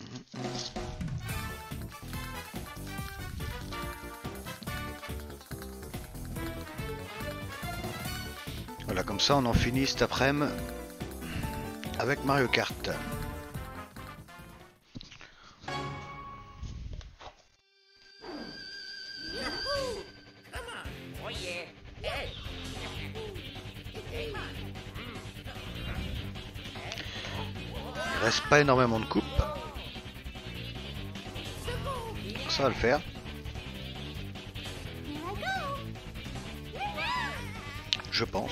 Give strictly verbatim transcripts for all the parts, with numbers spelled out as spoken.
Voilà, comme ça on en finit cet après-midi avec Mario Kart. Il reste pas énormément de coupes. Ça va le faire. Je pense.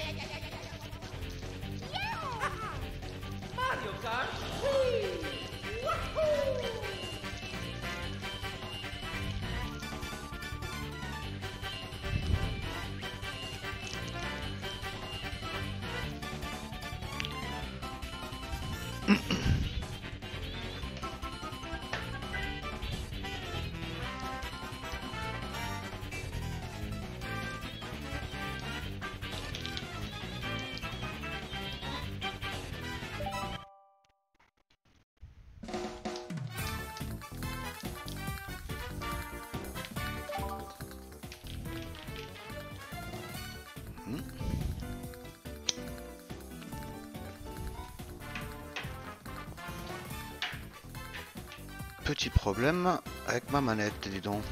Petit problème avec ma manette, dis donc.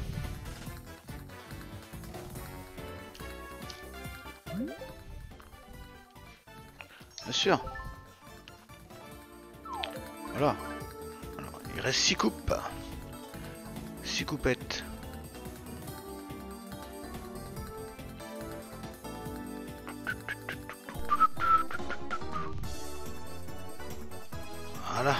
Bien sûr. Voilà. Alors, il reste six coupes. six coupettes. Voilà.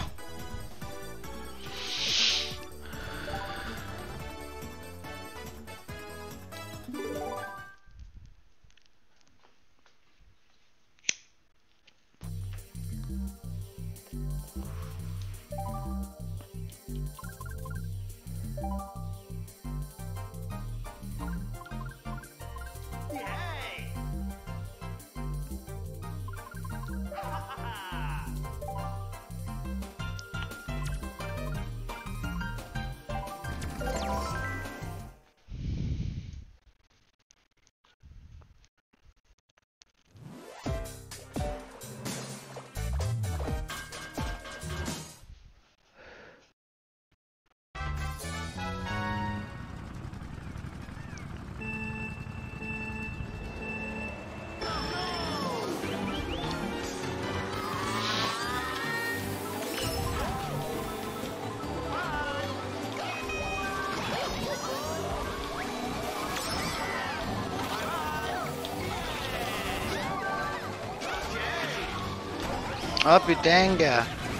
Oh putain gars.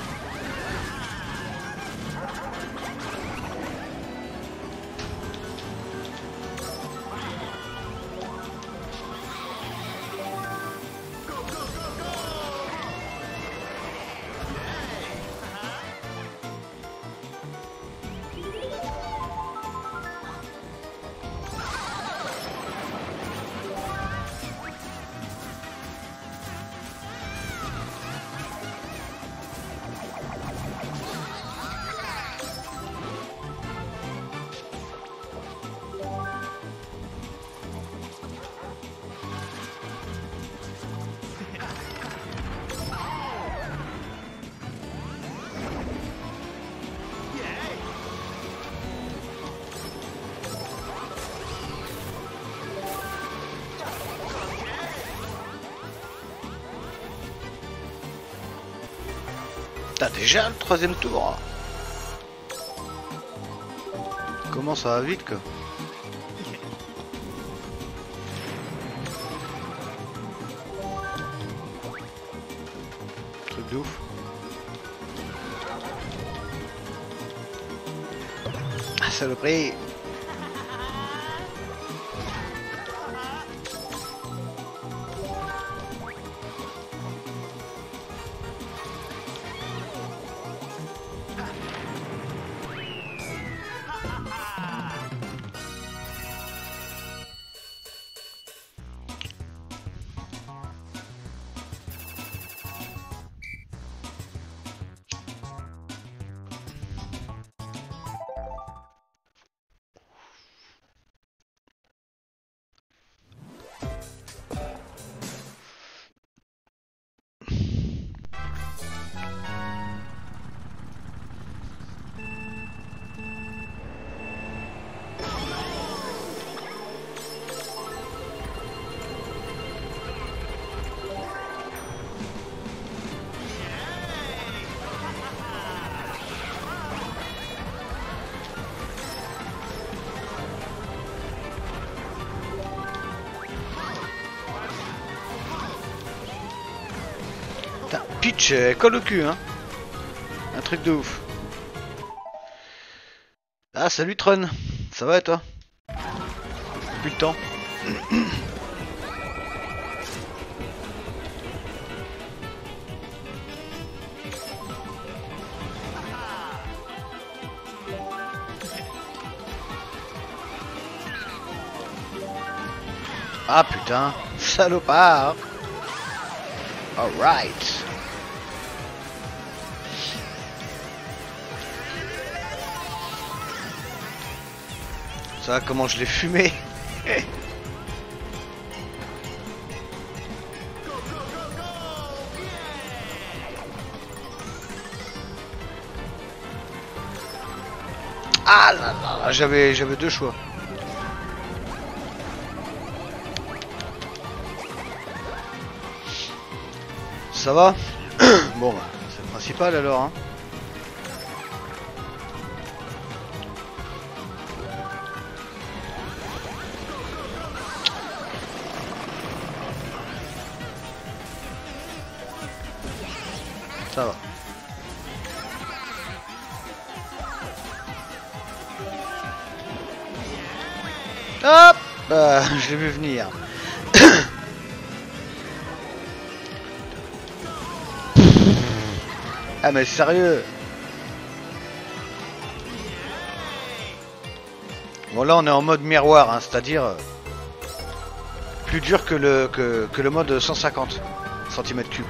T'as déjà le troisième tour. Comment ça va vite quoi. Truc de ouf. Ah saloperie. Peach, elle colle au cul, hein. Un truc de ouf. Ah, salut Tron. Ça va et toi? Depuis le temps. Ah putain, salopard. Alright. Ça, comment je l'ai fumé. Ah là là, j'avais j'avais deux choix. Ça va? Bon bah, c'est le principal alors hein. Ça va. Hop bah, je l'ai vu venir. Ah mais sérieux. Bon là on est en mode miroir, hein, c'est-à-dire euh, plus dur que le que, que le mode cent cinquante centimètres cubes.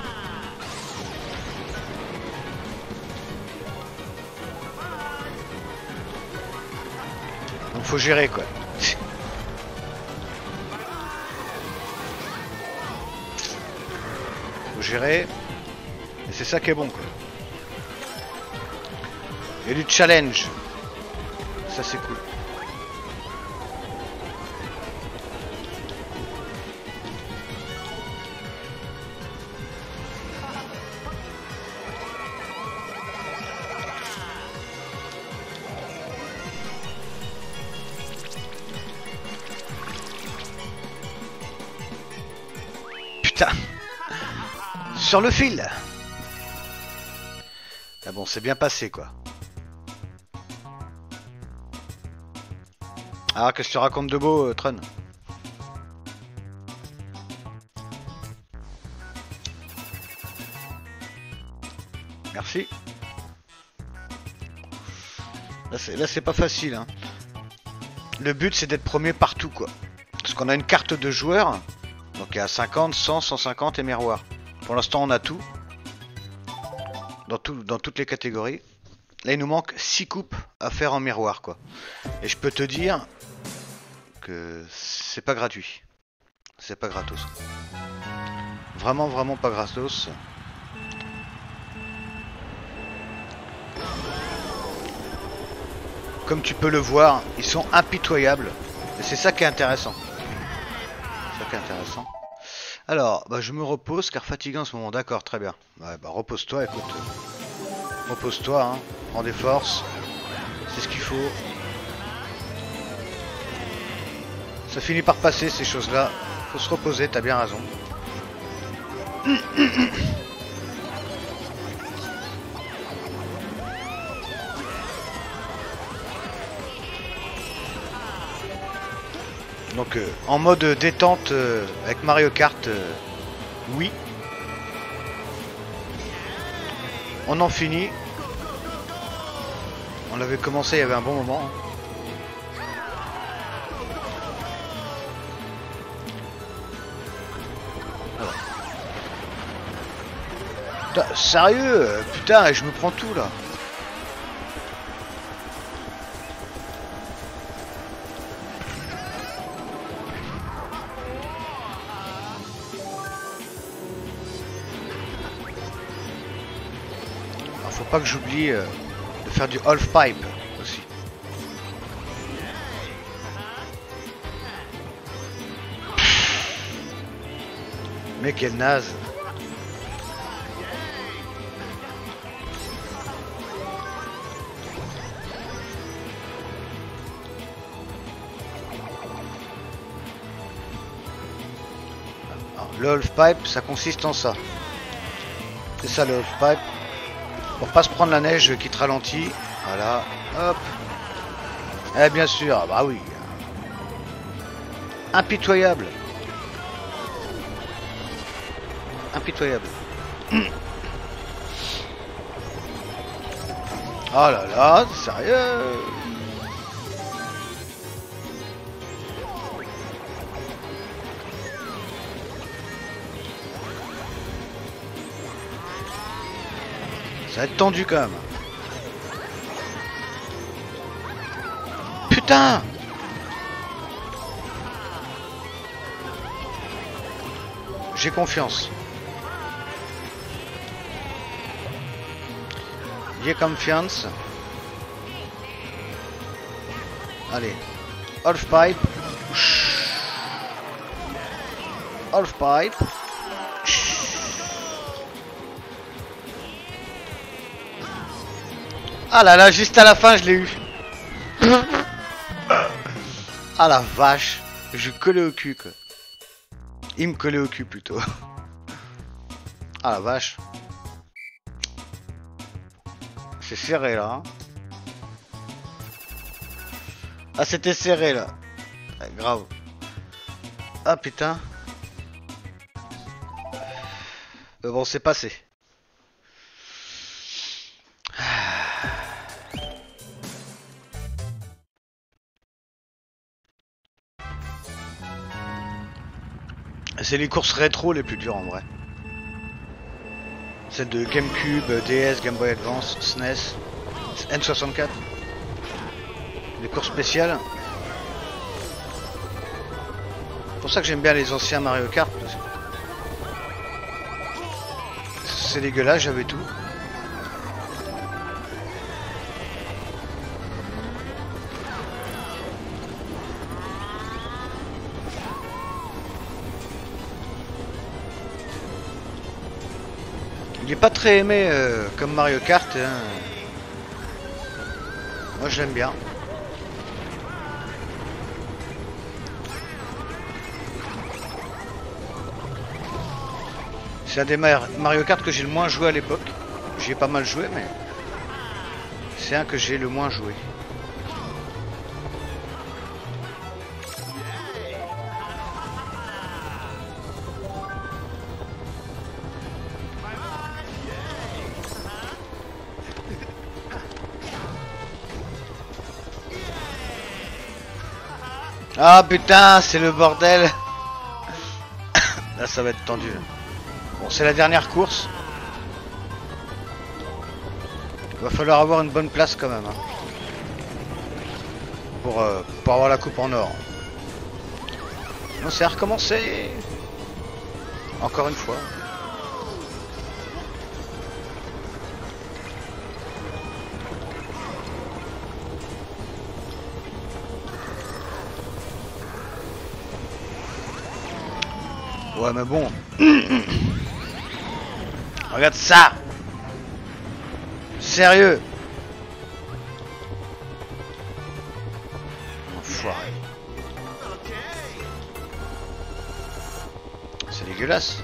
Donc faut gérer quoi. Faut gérer. Et c'est ça qui est bon quoi. Et du challenge. Ça c'est cool. Putain. Sur le fil. Ah bon, c'est bien passé quoi. Ah, qu'est-ce que je te raconte de beau, euh, Tron? Merci. Là, c'est là, c'est pas facile. Hein. Le but, c'est d'être premier partout quoi. Parce qu'on a une carte de joueur. Donc il y a cinquante, cent, cent cinquante et miroir. Pour l'instant, on a tout. Dans, tout, dans toutes les catégories. Là il nous manque six coupes à faire en miroir quoi. Et je peux te dire que c'est pas gratuit. C'est pas gratos. Vraiment vraiment pas gratos. Comme tu peux le voir, ils sont impitoyables. Et c'est ça qui est intéressant. C'est ça qui est intéressant. Alors, bah, je me repose car fatigué en ce moment. D'accord, très bien. Ouais, bah repose-toi, écoute. Repose-toi, hein. Prends des forces. C'est ce qu'il faut. Ça finit par passer ces choses-là. Faut se reposer, t'as bien raison. Donc euh, en mode détente euh, avec Mario Kart, euh, oui. On en finit. On l'avait commencé il y avait un bon moment. Alors. Putain, sérieux, putain, je me prends tout là. Faut pas que j'oublie euh, de faire du half pipe aussi. Mais quelle naze. Alors, le half pipe ça consiste en ça. C'est ça le halfpipe. Pour pas se prendre la neige qui te ralentit. Voilà. Hop. Eh bien sûr, bah oui. Impitoyable. Impitoyable. Oh là là, sérieux? Ça va être tendu quand même. Putain! J'ai confiance. J'ai confiance. Allez. Halfpipe. Halfpipe. Ah là là, juste à la fin, je l'ai eu. Ah la vache. Je collais au cul, quoi. Il me collait au cul, plutôt. Ah la vache. C'est serré, là. Hein. Ah, c'était serré, là. Ouais, grave. Ah, putain. Mais bon, c'est passé. C'est les courses rétro les plus dures en vrai. Celles de GameCube, D S, Game Boy Advance, S N E S, N soixante-quatre. Les courses spéciales. C'est pour ça que j'aime bien les anciens Mario Kart. C'est dégueulasse, j'avais tout. Il est pas très aimé euh, comme Mario Kart. Hein. Moi je l'aime bien. C'est un des Mario Kart que j'ai le moins joué à l'époque. J'y ai pas mal joué, mais c'est un que j'ai le moins joué. Ah putain, c'est le bordel. Là ça va être tendu. Bon, c'est la dernière course. Il va falloir avoir une bonne place quand même. Hein, pour, euh, pour avoir la coupe en or. Non, c'est à recommencer. Encore une fois. Ouais mais bon. Regarde ça. Sérieux. Enfoiré. C'est dégueulasse.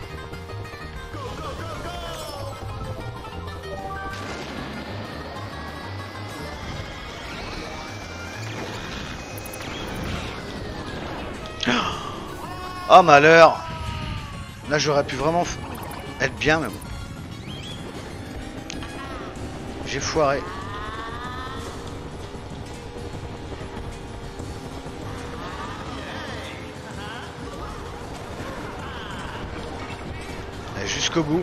Oh malheur. Là j'aurais pu vraiment être bien mais bon. J'ai foiré. Allez, jusqu'au bout.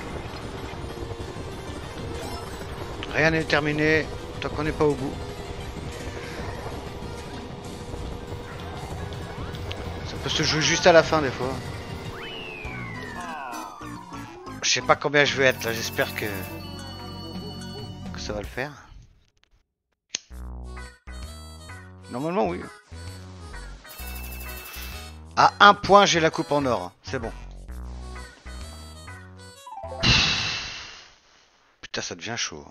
Rien n'est terminé tant qu'on n'est pas au bout. Ça peut se jouer juste à la fin des fois. Je sais pas combien je vais être là, j'espère que... que ça va le faire. Normalement oui. À un point j'ai la coupe en or, c'est bon. Putain ça devient chaud.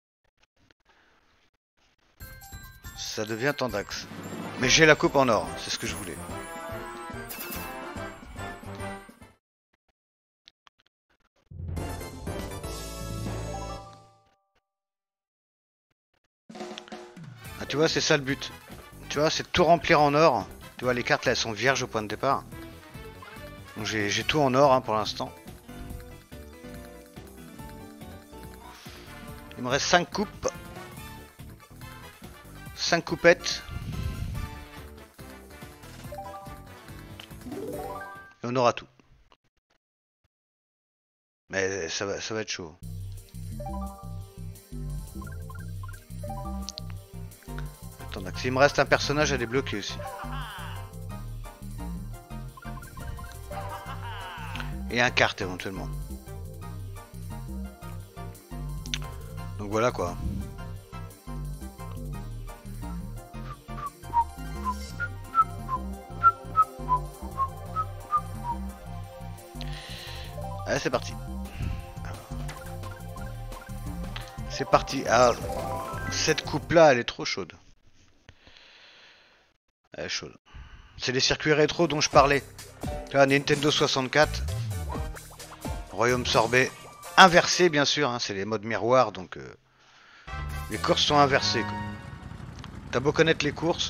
Ça devient tendax. Mais j'ai la coupe en or, c'est ce que je voulais. Ah, tu vois, c'est ça le but. Tu vois, c'est de tout remplir en or. Tu vois, les cartes là, elles sont vierges au point de départ. Donc j'ai tout en or hein, pour l'instant. Il me reste cinq coupes. cinq coupettes. Et on aura tout. Mais ça va, ça va être chaud. Attends, s'il me reste un personnage à débloquer aussi. Et un carte éventuellement. Donc voilà quoi. Allez, c'est parti. C'est parti. Ah, cette coupe là, elle est trop chaude. Elle est chaude. C'est les circuits rétro dont je parlais. Là, Nintendo soixante-quatre. Royaume sorbet. Inversé bien sûr, hein, c'est les modes miroirs donc euh, les courses sont inversées. T'as beau connaître les courses,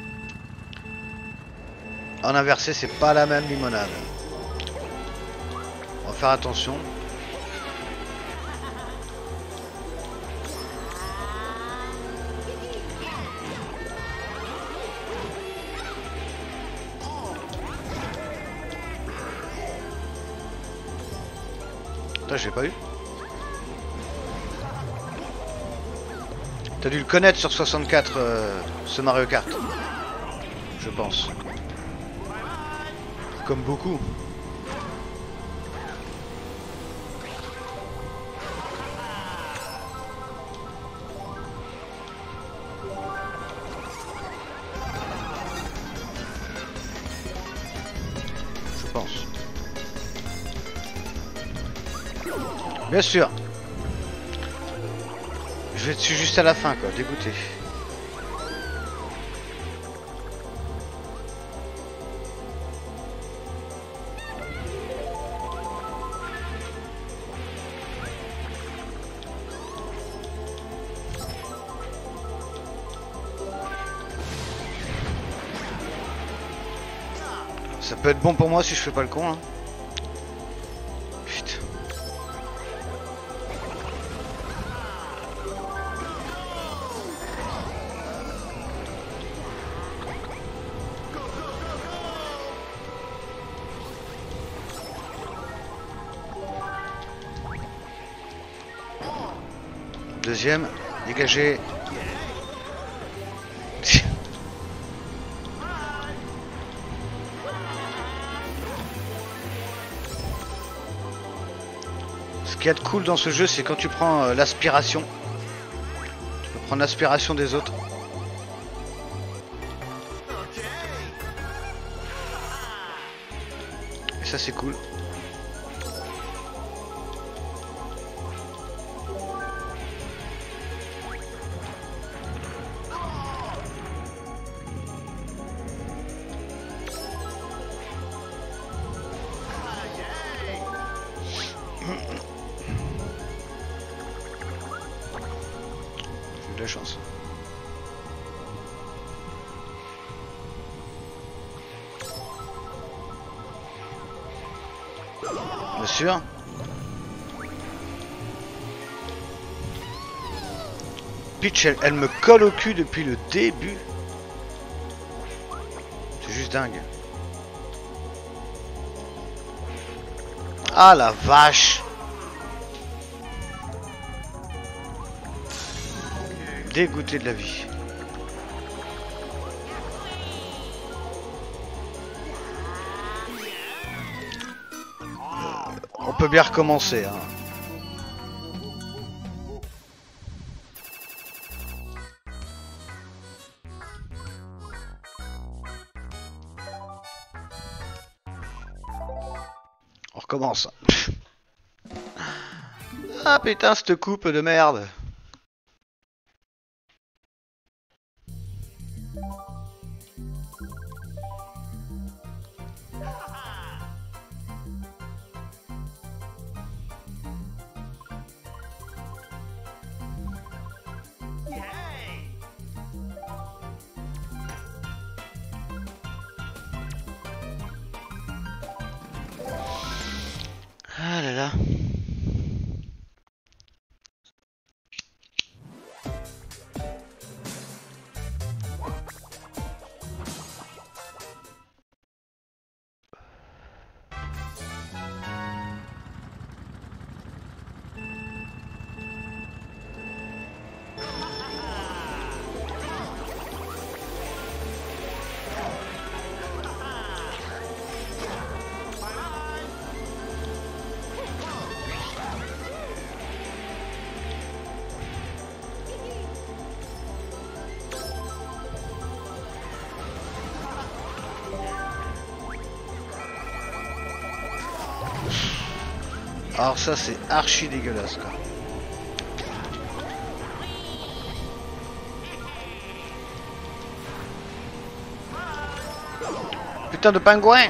en inversé c'est pas la même limonade. On va faire attention. Putain, j'ai pas eu. T'as dû le connaître sur soixante-quatre, euh, ce Mario Kart. Je pense. Comme beaucoup. Je pense. Bien sûr. Je vais dessus juste à la fin quoi, dégoûté. Ça peut être bon pour moi si je fais pas le con hein. Putain. Deuxième, dégagé. Ce qu'il y a de cool dans ce jeu, c'est quand tu prends euh, l'aspiration. Tu peux prendre l'aspiration des autres. Et ça, c'est cool. J'ai eu de la chance. Bien sûr. Peach, elle, elle me colle au cul depuis le début. C'est juste dingue. Ah la vache. Dégoûté de la vie. Euh, on peut bien recommencer hein. On recommence. Ah putain, cette coupe de merde. Alors ça c'est archi dégueulasse quoi. Putain de pingouin.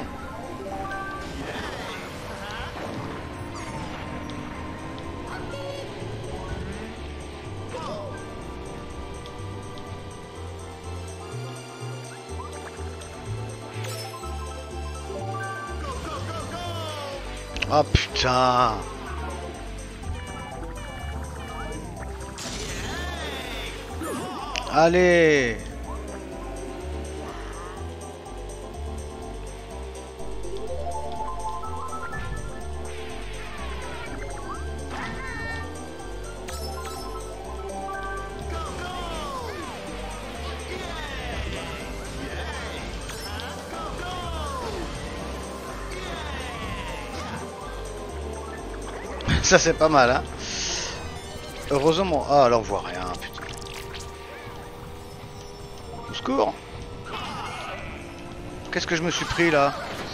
Oh putain. Allez. Ça c'est pas mal hein. Heureusement. Ah alors on voit rien putain. Au secours. Qu'est-ce que je me suis pris là?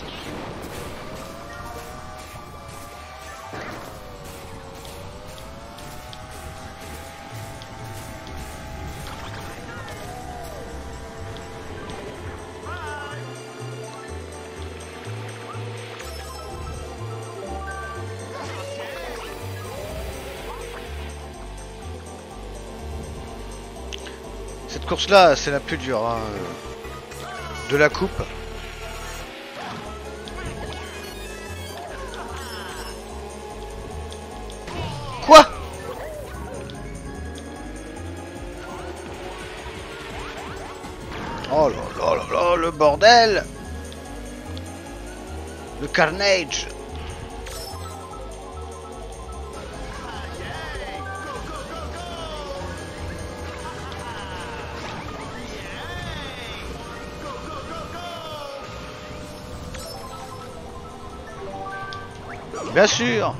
Cette course là c'est la plus dure hein, de la coupe. Quoi? Oh là là là là, le bordel. Le carnage. Bien sûr.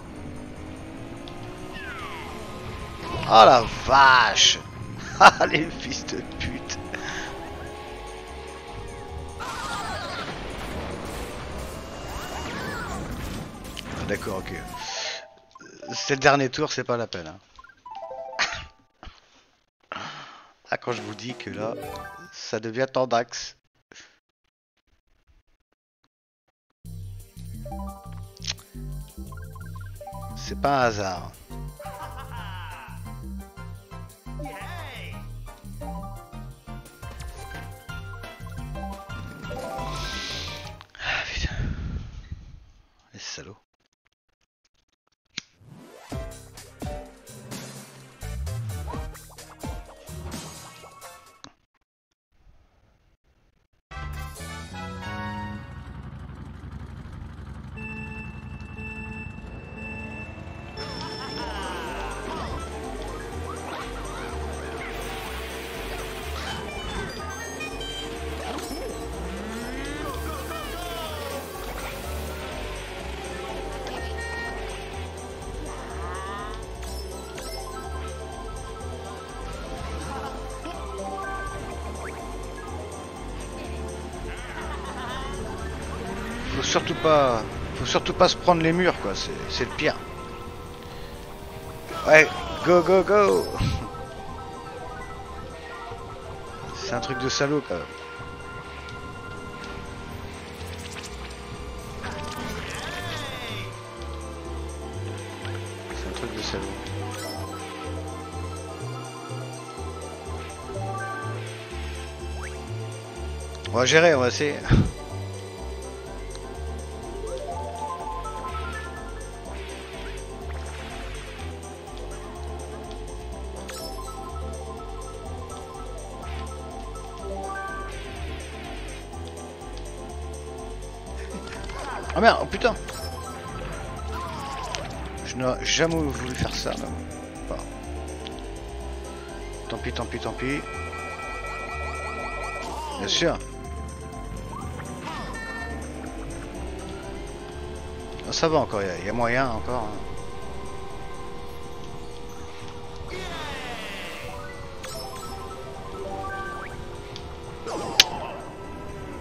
Oh la vache. Ah les fils de pute. D'accord, ok. C'est le dernier tour, c'est pas la peine. Hein. Ah quand je vous dis que là, ça devient tendax. C'est pas un hasard. Ah putain. Les salauds. Faut surtout pas, faut surtout pas se prendre les murs quoi, c'est le pire. Ouais, go go go. C'est un truc de salaud quand même. C'est un truc de salaud. On va gérer, on va essayer. Ah merde, oh putain. Je n'ai jamais voulu faire ça. Pas. Tant pis, tant pis, tant pis. Bien sûr. Ah, ça va encore, il y, y a moyen encore. Hein.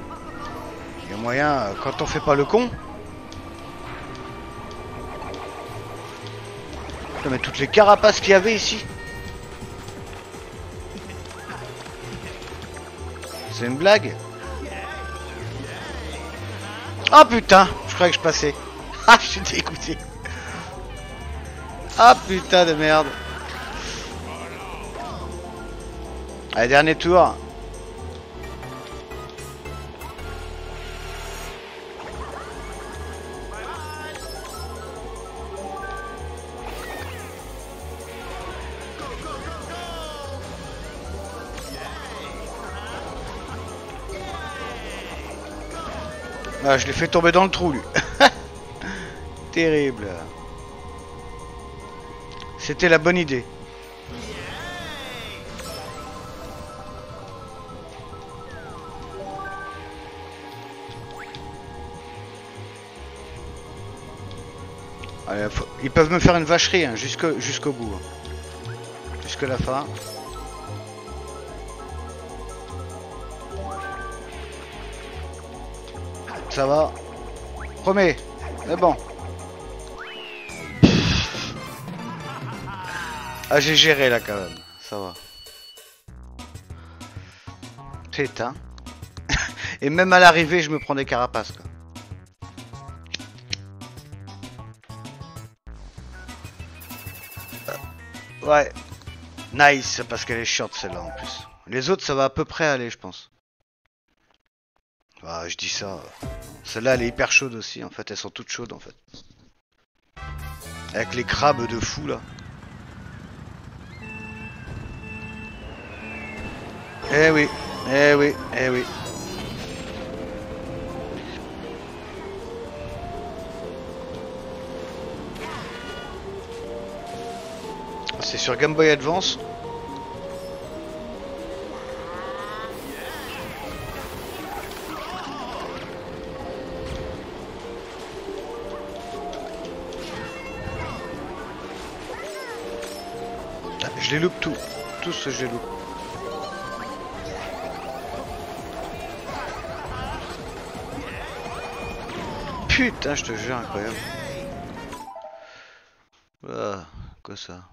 Il y a moyen, quand on fait pas le con. toutes les carapaces qu'il y avait ici. C'est une blague? Ah putain, je croyais que je passais. Ah, je suis dégoûté. Ah putain de merde. Allez, dernier tour. Ah, je l'ai fait tomber dans le trou, lui. Terrible. C'était la bonne idée. Allez, faut... Ils peuvent me faire une vacherie hein, jusqu'au jusqu'au bout. Hein. Jusqu'à la fin. Ça va. Promets. Mais bon. Ah, j'ai géré là quand même. Ça va. Putain. Et même à l'arrivée, je me prends des carapaces quoi. Ouais. Nice, parce qu'elle est short celle-là en plus. Les autres, ça va à peu près aller, je pense. Bah, je dis ça. Celle-là, elle est hyper chaude aussi. En fait, elles sont toutes chaudes en fait. Avec les crabes de fou là. Eh oui, eh oui, eh oui. C'est sur Game Boy Advance. Je les loupe tout. Tous je les loupe. Putain, je te jure, incroyable. Ah, quoi ça?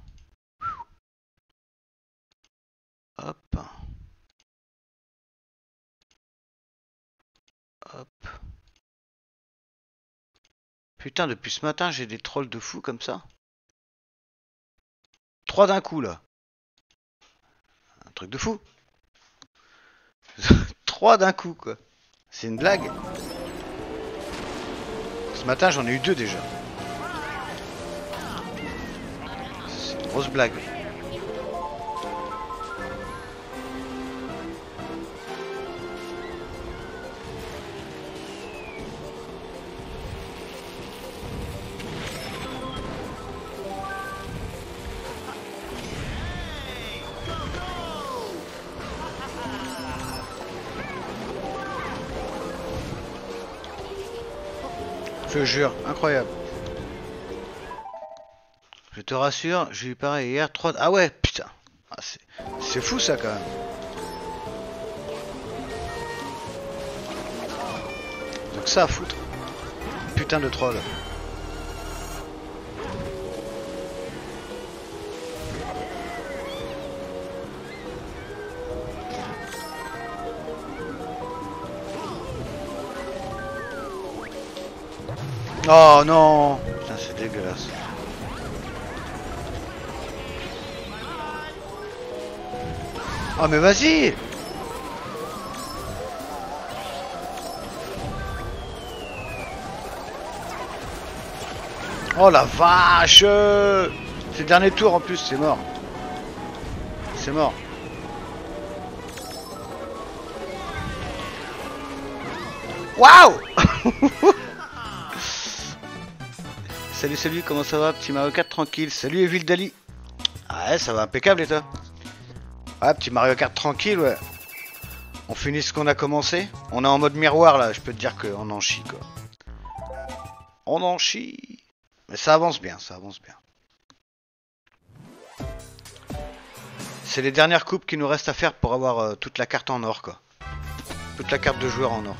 Hop. Hop. Putain, depuis ce matin, j'ai des trolls de fou comme ça. Trois d'un coup, là. Un truc de fou. Trois d'un coup, quoi. C'est une blague. Ce matin, j'en ai eu deux déjà. C'est une grosse blague. Je te jure, incroyable. Je te rassure, j'ai eu pareil hier, trois... Ah ouais, putain. Ah, c'est fou ça quand même. Donc ça à foutre. Putain de troll. Oh non. Putain, c'est dégueulasse. Oh mais vas-y. Oh la vache. C'est le dernier tour en plus, c'est mort. C'est mort. Waouh. Salut, salut, comment ça va? Petit Mario Kart tranquille. Salut Evil Dali. Ah ouais, ça va impeccable et toi? Ouais, petit Mario Kart tranquille, ouais. On finit ce qu'on a commencé. On est en mode miroir là, je peux te dire qu'on en chie quoi. On en chie. Mais ça avance bien, ça avance bien. C'est les dernières coupes qui nous restent à faire pour avoir euh, toute la carte en or quoi. Toute la carte de joueur en or.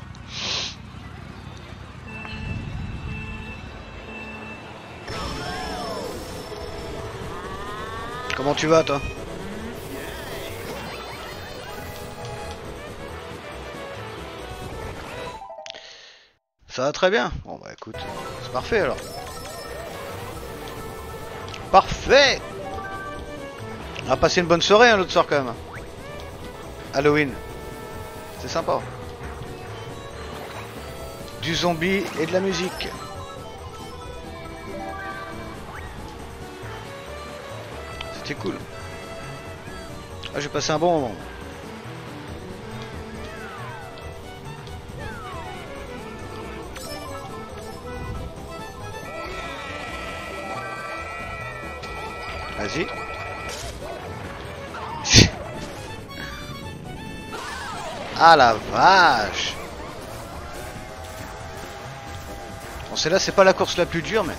Comment tu vas, toi? Ça va très bien. Bon bah écoute, c'est parfait alors. Parfait. On va passer une bonne soirée hein, l'autre soir quand même. Halloween. C'est sympa. Du zombie et de la musique. C'était cool. Ah, j'ai passé un bon moment. Vas-y. Ah la vache. Bon, celle-là, c'est pas la course la plus dure, mais...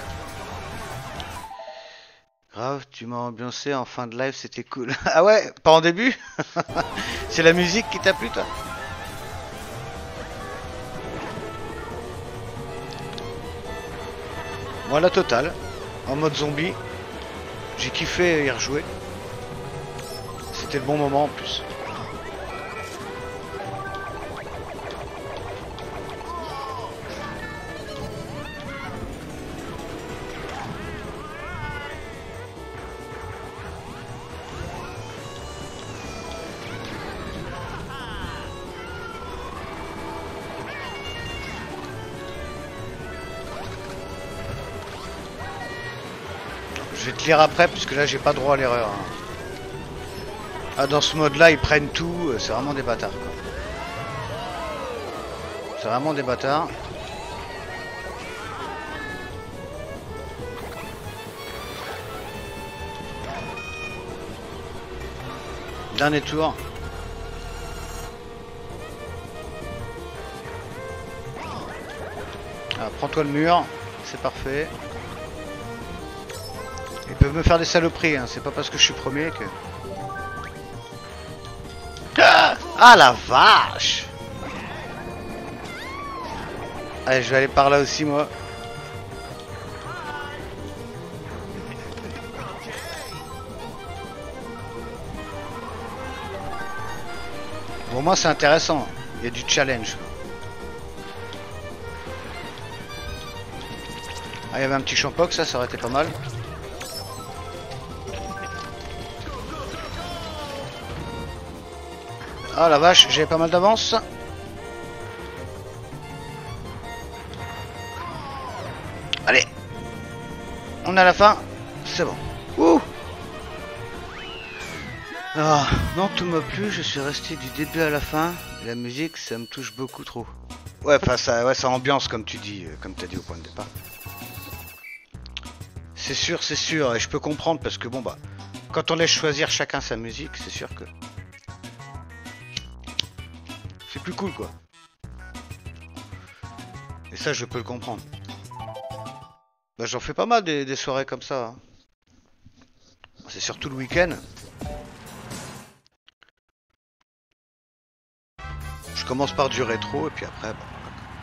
Grave, tu m'as ambiancé en fin de live, c'était cool. Ah ouais, pas en début. C'est la musique qui t'a plu, toi? Moi, la totale. En mode zombie. J'ai kiffé y rejouer. C'était le bon moment en plus. Je vais te lire après parce que là j'ai pas droit à l'erreur. Hein. Ah, dans ce mode là ils prennent tout, c'est vraiment des bâtards quoi. C'est vraiment des bâtards. Dernier tour. Ah, prends-toi le mur, c'est parfait. Ils peuvent me faire des saloperies, hein. C'est pas parce que je suis premier que... Ah, ah la vache. Allez, je vais aller par là aussi moi. Pour moi c'est intéressant, il y a du challenge. Ah, il y avait un petit champoc, ça, ça aurait été pas mal. Ah la vache, j'avais pas mal d'avance. Allez, on est à la fin, c'est bon. Ouh. Ah, non, tout m'a plu, je suis resté du début à la fin. Et la musique, ça me touche beaucoup trop. Ouais, enfin, ça, ouais, ça ambiance, comme tu dis, euh, comme tu as dit au point de départ. C'est sûr, c'est sûr, et je peux comprendre parce que bon, bah, quand on laisse choisir chacun sa musique, c'est sûr que. C'est plus cool, quoi. Et ça, je peux le comprendre. Bah, j'en fais pas mal des, des soirées comme ça. Hein. C'est surtout le week-end. Je commence par du rétro et puis après, bah...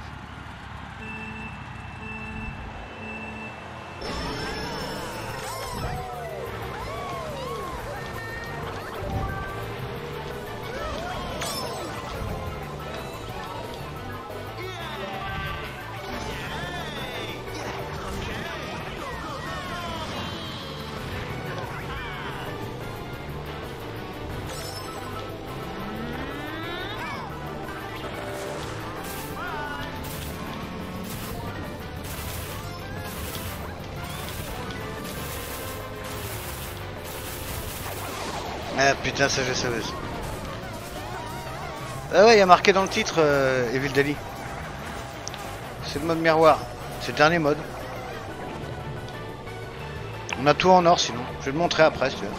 Ah putain, ça je savais. Ah ouais, il y a marqué dans le titre euh, Evil Dali. C'est le mode miroir. C'est le dernier mode. On a tout en or sinon. Je vais te montrer après si tu veux.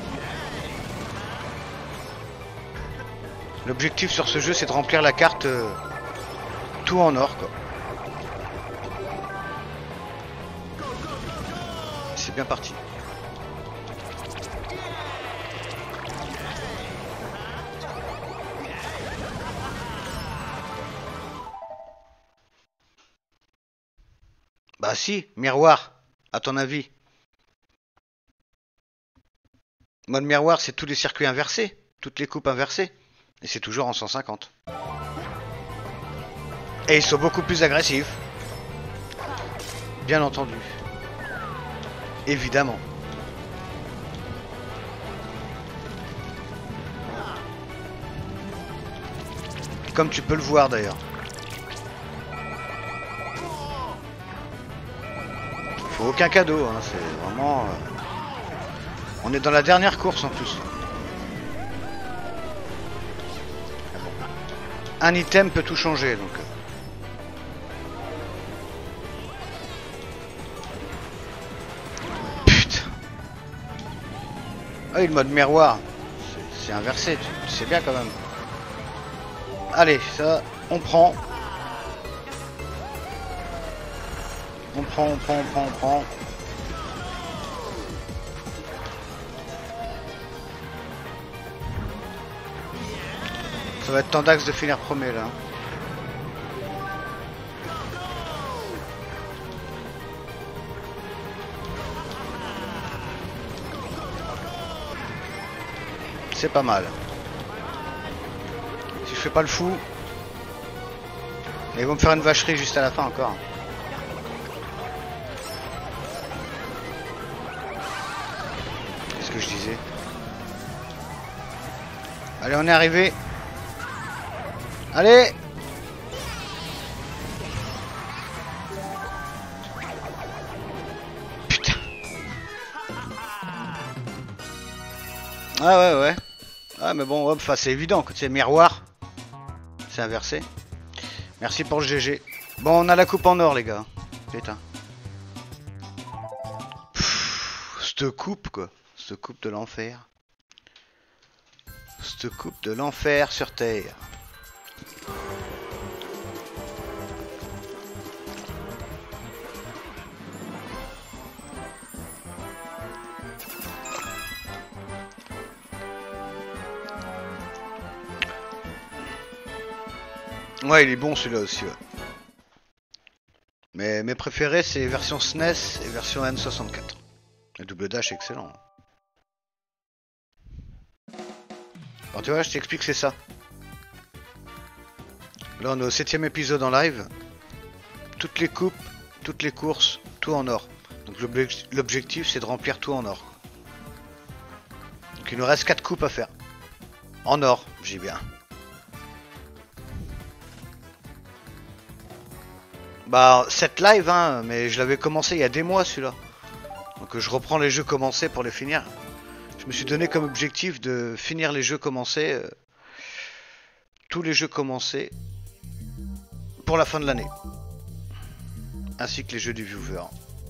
L'objectif sur ce jeu c'est de remplir la carte euh, tout en or quoi. C'est bien parti. Bah si, miroir, à ton avis. Mode miroir, c'est tous les circuits inversés, toutes les coupes inversées. Et c'est toujours en cent cinquante. Et ils sont beaucoup plus agressifs. Bien entendu. Évidemment. Comme tu peux le voir d'ailleurs. Faut aucun cadeau, hein, c'est vraiment... Euh... On est dans la dernière course en plus. Un item peut tout changer donc. Putain. Ah oui, le mode miroir. C'est inversé, tu, tu sais bien quand même. Allez, ça, on prend. On prend, on prend, on prend, on prend. Ça va être tendax de finir premier là. C'est pas mal. Si je fais pas le fou. Ils vont me faire une vacherie juste à la fin encore. Qu'est-ce que je disais? Allez, on est arrivé. Allez! Putain! Ah ouais ouais. Ah mais bon, hop, c'est évident que c'est miroir. C'est inversé. Merci pour le G G. Bon, on a la coupe en or les gars. Putain. Cette coupe quoi. Cette coupe de l'enfer. Cette coupe de l'enfer sur terre. Ouais, il est bon celui-là aussi. Ouais. Mais mes préférés, c'est version S N E S et version N soixante-quatre. Le double dash, excellent. Alors tu vois, je t'explique, c'est ça. Là, on est au septième épisode en live. Toutes les coupes, toutes les courses, tout en or. Donc l'objectif, c'est de remplir tout en or. Donc il nous reste quatre coupes à faire. En or, j'ai bien. Bah, cette live, hein, mais je l'avais commencé il y a des mois celui-là. Donc je reprends les jeux commencés pour les finir. Je me suis donné comme objectif de finir les jeux commencés. Euh, tous les jeux commencés. Pour la fin de l'année. Ainsi que les jeux du viewer.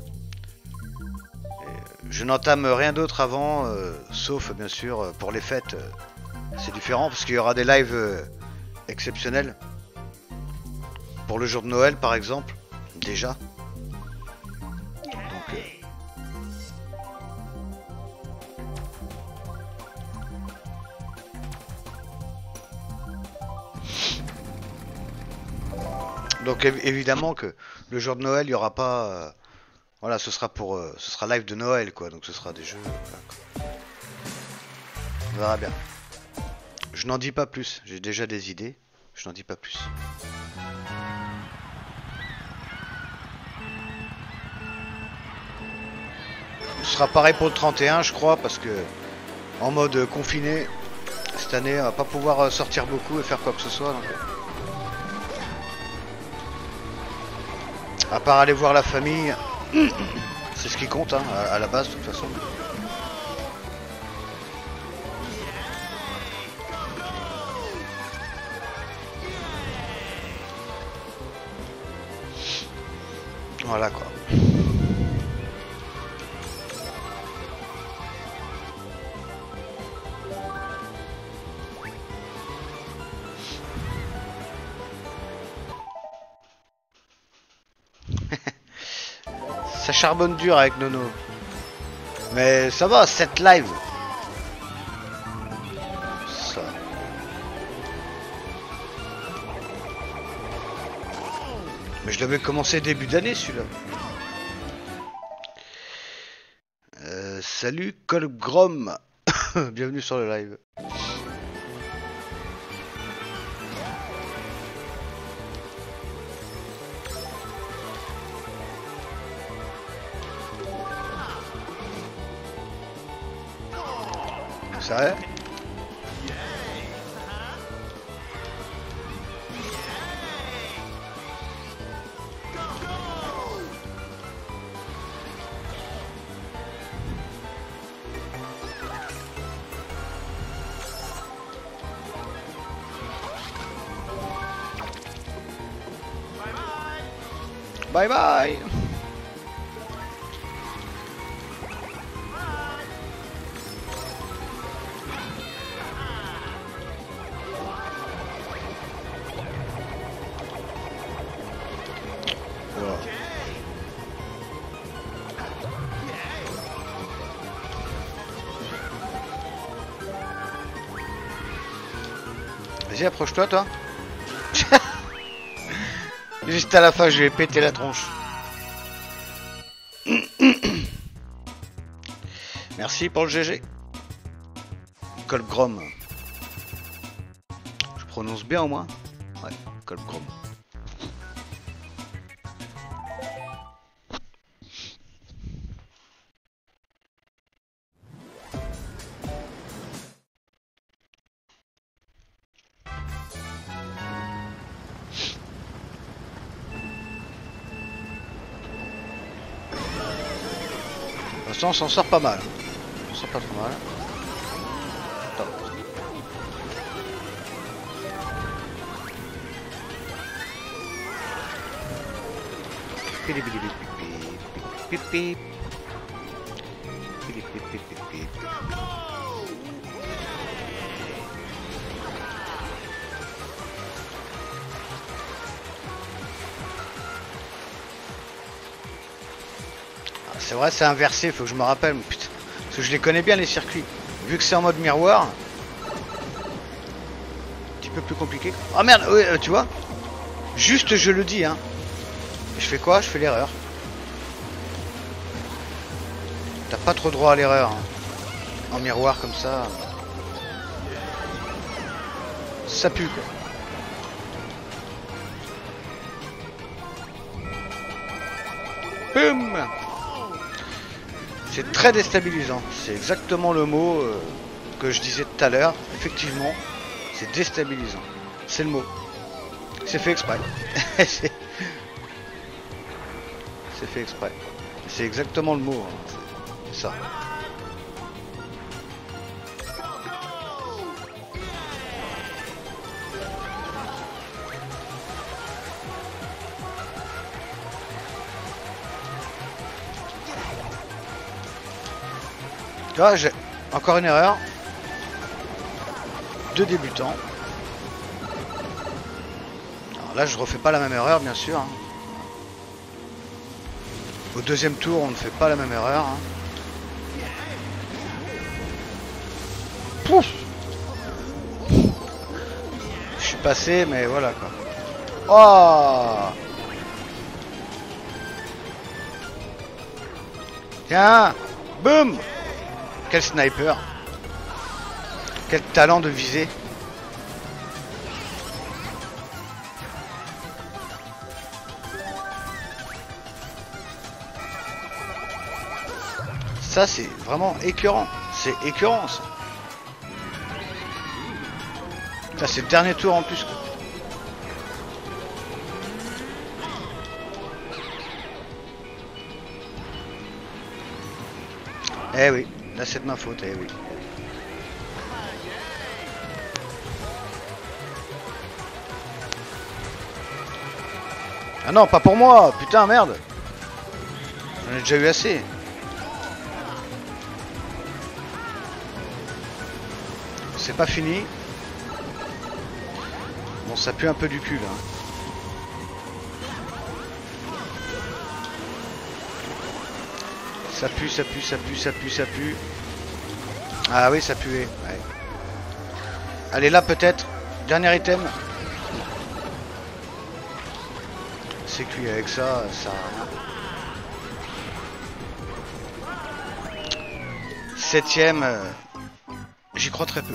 Et, euh, je n'entame rien d'autre avant, euh, sauf bien sûr pour les fêtes. Euh, c'est différent parce qu'il y aura des lives euh, exceptionnels. Pour le jour de Noël par exemple, déjà. Donc, euh... Donc évidemment que le jour de Noël, il n'y aura pas... Euh... Voilà, ce sera pour... Euh... Ce sera live de Noël quoi, donc ce sera des jeux... Voilà, on verra bien. Je n'en dis pas plus, j'ai déjà des idées, je n'en dis pas plus. Ce sera pareil pour le trente et un je crois parce que en mode confiné cette année on va pas pouvoir sortir beaucoup et faire quoi que ce soit donc. À part aller voir la famille, c'est ce qui compte hein, à, à la base de toute façon. Voilà quoi. Ça charbonne dur avec Nono. Mais ça va, sept live. Ça. Mais je l'avais commencé début d'année celui-là. Euh, salut Colgrom. Bienvenue sur le live. Ça va? Bye bye. Voilà. Vas-y, approche-toi, toi. Juste à la fin, je vais péter la tronche. Merci pour le G G. Colbgrom. Je prononce bien au moins. Ouais, Colbgrom. Pour l'instant, on s'en sort pas mal. On s'en sort pas trop mal. Attends. Pip pip pip pip. Pip pip pip pip pip. C'est vrai, c'est inversé, faut que je me rappelle. Putain. Parce que je les connais bien les circuits. Vu que c'est en mode miroir. Un petit peu plus compliqué. Oh merde, oui, euh, tu vois. Juste je le dis, hein. Et je fais quoi? Je fais l'erreur. T'as pas trop droit à l'erreur. Hein. En miroir comme ça. Ça pue quoi. Boum. C'est très déstabilisant. C'est exactement le mot euh, que je disais tout à l'heure. Effectivement, c'est déstabilisant. C'est le mot. C'est fait exprès. C'est fait exprès. C'est exactement le mot. Hein. C'est ça. Tu vois, j'ai encore une erreur. Deux débutants. Alors là, je refais pas la même erreur, bien sûr. Hein. Au deuxième tour, on ne fait pas la même erreur. Hein. Pouf! Je suis passé, mais voilà quoi. Oh! Tiens! Boum! Quel sniper! Quel talent de viser! Ça c'est vraiment écœurant. C'est écœurant ça. Ça c'est le dernier tour en plus. Quoi. Eh oui, là c'est de ma faute, eh oui. Ah non, pas pour moi, putain merde. J'en ai déjà eu assez. C'est pas fini. Bon, ça pue un peu du cul là. Ça pue, ça pue, ça pue, ça pue, ça pue. Ah oui, ça puait. Ouais. Allez, là peut-être. Dernier item. C'est cuit avec ça, ça sert à rien. Septième. Euh... J'y crois très peu.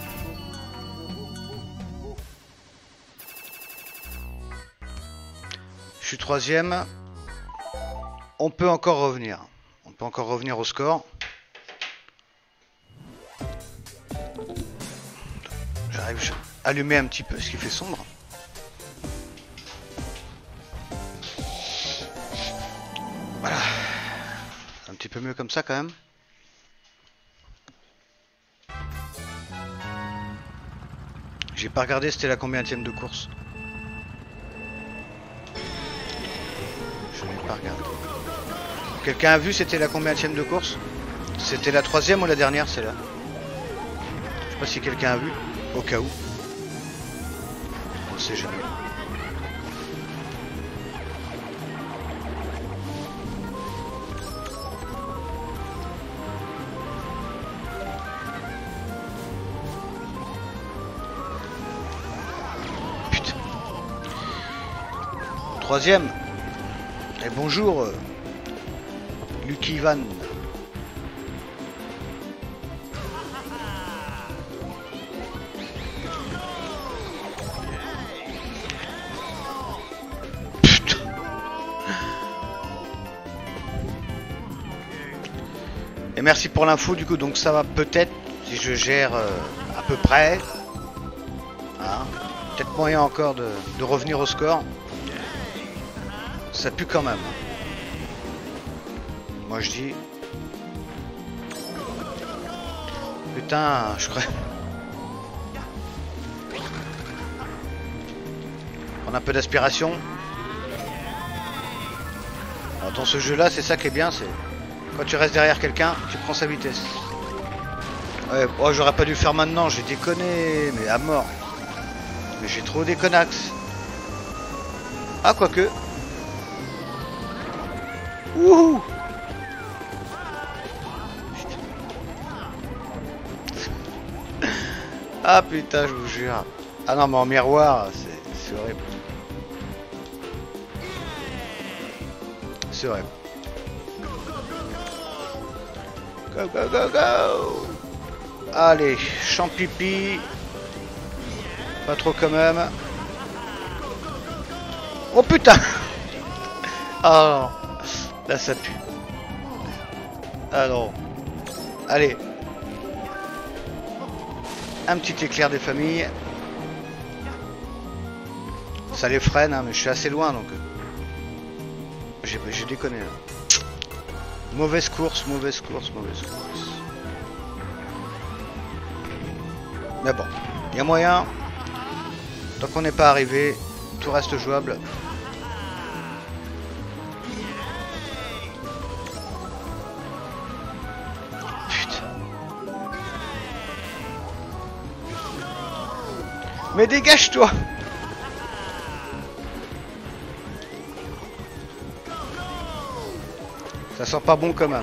Je suis troisième. On peut encore revenir. On peut encore revenir au score. J'arrive à allumer un petit peu ce qui fait sombre. Voilà. Un petit peu mieux comme ça quand même. J'ai pas regardé c'était la combienième de course. Je n'ai pas regardé. Quelqu'un a vu c'était la combienième de course? C'était la troisième ou la dernière celle-là? Je sais pas si quelqu'un a vu. Au cas où. On ne sait jamais. Putain. Troisième. Et bonjour. Euh, Lucky Van. Et merci pour l'info du coup, donc ça va peut-être, si je gère euh, à peu près, hein, peut-être moyen encore de, de revenir au score. Ça pue quand même. Moi je dis... Putain, je crois... On a un peu d'aspiration. Dans ce jeu là, c'est ça qui est bien, c'est... Quand tu restes derrière quelqu'un, tu prends sa vitesse. Ouais, oh, j'aurais pas dû le faire maintenant, j'ai déconné, mais à mort. Mais j'ai trop des connax. Ah, quoique. Wouhou. Ah putain, je vous jure. Ah non, mais en miroir, c'est horrible. C'est horrible. Go, go, go, go. Allez, champipi. Pas trop quand même. Oh putain. Ah non. Là ça pue. Ah non. Allez. Un petit éclair des familles. Ça les freine, hein, mais je suis assez loin donc. J'ai déconné là. Mauvaise course, mauvaise course, mauvaise course. Mais bon, il y a moyen. Tant qu'on n'est pas arrivé, tout reste jouable. Putain. Mais dégage-toi! Ça sent pas bon quand même.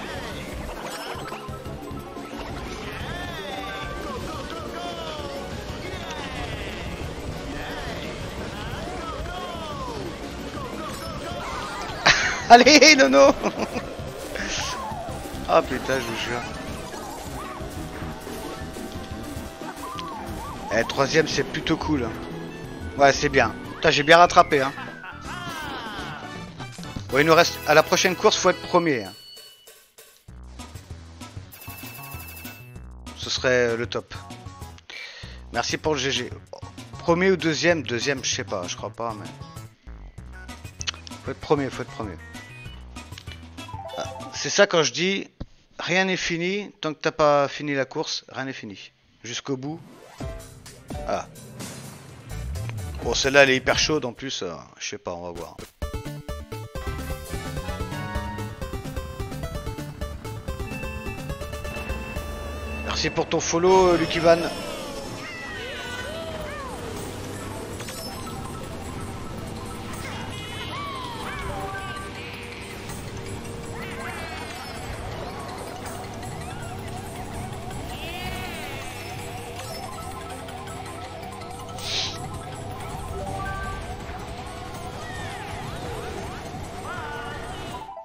Allez, Nono. Ah putain, je vous jure. Eh, troisième, c'est plutôt cool. Ouais, c'est bien. Putain, j'ai bien rattrapé, hein. Bon, il nous reste à la prochaine course, faut être premier. Ce serait le top. Merci pour le G G. Premier ou deuxième? Deuxième, je sais pas, je crois pas, mais. Faut être premier, faut être premier. Ah, c'est ça quand je dis rien n'est fini tant que t'as pas fini la course, rien n'est fini. Jusqu'au bout. Ah. Bon, celle-là elle est hyper chaude en plus, euh, je sais pas, on va voir. Merci pour ton follow, Lucky Van.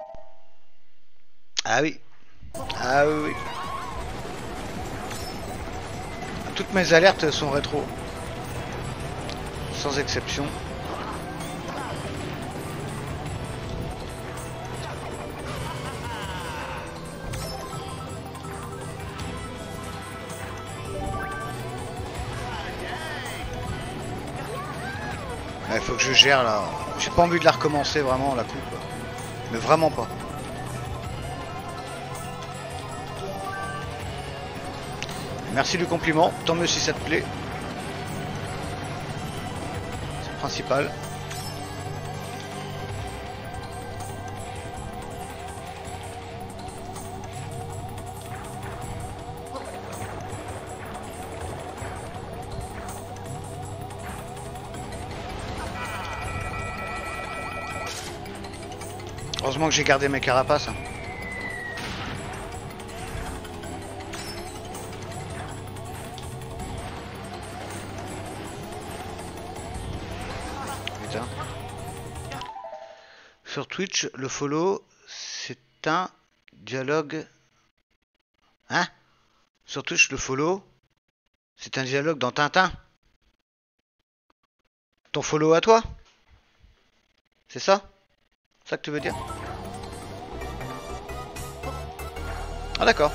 Ah oui. Ah oui. Toutes mes alertes sont rétro. Sans exception. Il faut que je gère là. J'ai pas envie de la recommencer vraiment la coupe. Mais vraiment pas. Merci du compliment. Tant mieux si ça te plaît. C'est le principal. Heureusement que j'ai gardé mes carapaces. Hein. Putain. Sur Twitch, le follow, c'est un dialogue... Hein? Sur Twitch, le follow, c'est un dialogue dans Tintin. Ton follow à toi? C'est ça? C'est ça que tu veux dire? Ah d'accord.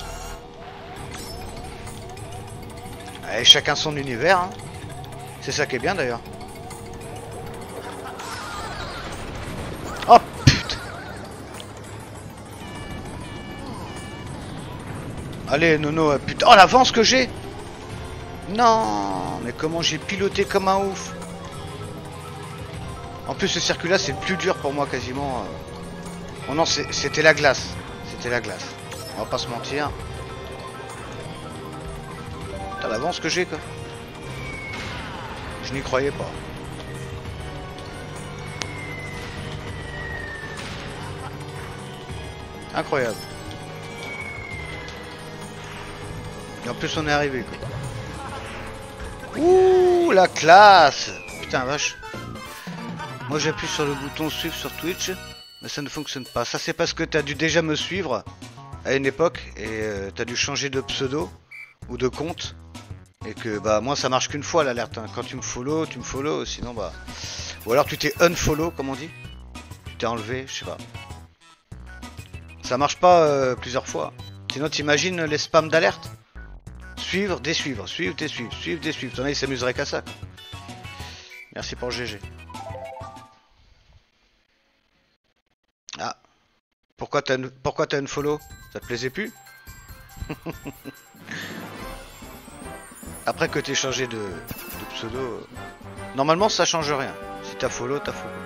Allez, chacun son univers. Hein. C'est ça qui est bien d'ailleurs. Oh putain. Allez Nono, putain. Oh l'avance que j'ai. Non, mais comment j'ai piloté comme un ouf. En plus ce circuit là c'est le plus dur pour moi quasiment. Oh non, c'était la glace. C'était la glace. On va pas se mentir. T'as l'avance que j'ai quoi. Je n'y croyais pas. Incroyable. Et en plus on est arrivé quoi. Ouh la classe. Putain vache. Moi j'appuie sur le bouton suivre sur Twitch. Mais ça ne fonctionne pas. Ça c'est parce que t'as dû déjà me suivre à une époque et euh, t'as dû changer de pseudo ou de compte et que bah moi ça marche qu'une fois l'alerte. Hein. Quand tu me follow, tu me follow, sinon bah ou alors tu t'es unfollow comme on dit. Tu t'es enlevé, je sais pas. Ça marche pas euh, plusieurs fois. Sinon t'imagines les spams d'alerte. Suivre, désuivre, suivre, désuivre, suivre, désuivre. T'en as ils s'amuseraient qu'à ça. Quoi. Merci pour le G G. Ah. Pourquoi t'as une... Pourquoi t'as une follow? Ça te plaisait plus? Après que t'aies changé de... de pseudo... Euh... Normalement ça change rien. Si t'as follow, t'as follow.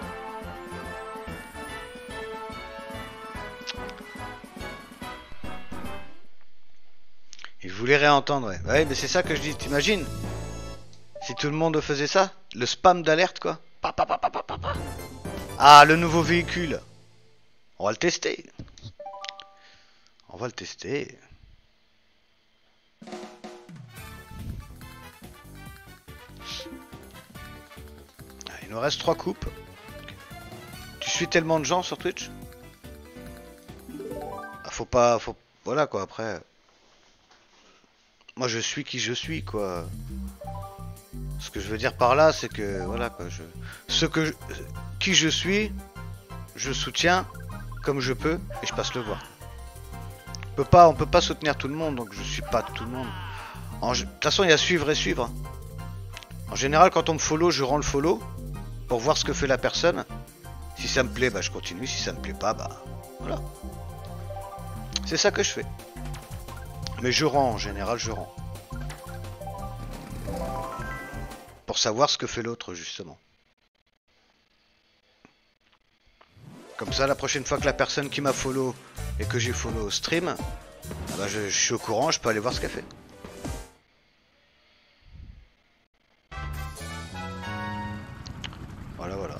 Il voulait réentendre, ouais. Ouais, mais c'est ça que je dis, t'imagines? Si tout le monde faisait ça? Le spam d'alerte, quoi. Pa, pa, pa, pa, pa, pa, pa. Ah, le nouveau véhicule. On va le tester. On va le tester. Il nous reste trois coupes. Tu suis tellement de gens sur Twitch? Ah, faut pas... Faut... Voilà quoi, après... Moi je suis qui je suis quoi. Ce que je veux dire par là c'est que... Voilà quoi, je... Ce que... Je... Qui je suis, je soutiens comme je peux et je passe le voir. On peut pas, on peut pas soutenir tout le monde, donc je suis pas tout le monde. En... De toute façon il y a suivre et suivre. En général quand on me follow, je rends le follow pour voir ce que fait la personne. Si ça me plaît, bah je continue. Si ça me plaît pas, bah voilà. C'est ça que je fais. Mais je rends, en général je rends. Pour savoir ce que fait l'autre justement. Comme ça la prochaine fois que la personne qui m'a follow et que j'ai follow stream, bah je, je suis au courant, je peux aller voir ce qu'elle fait. Voilà voilà.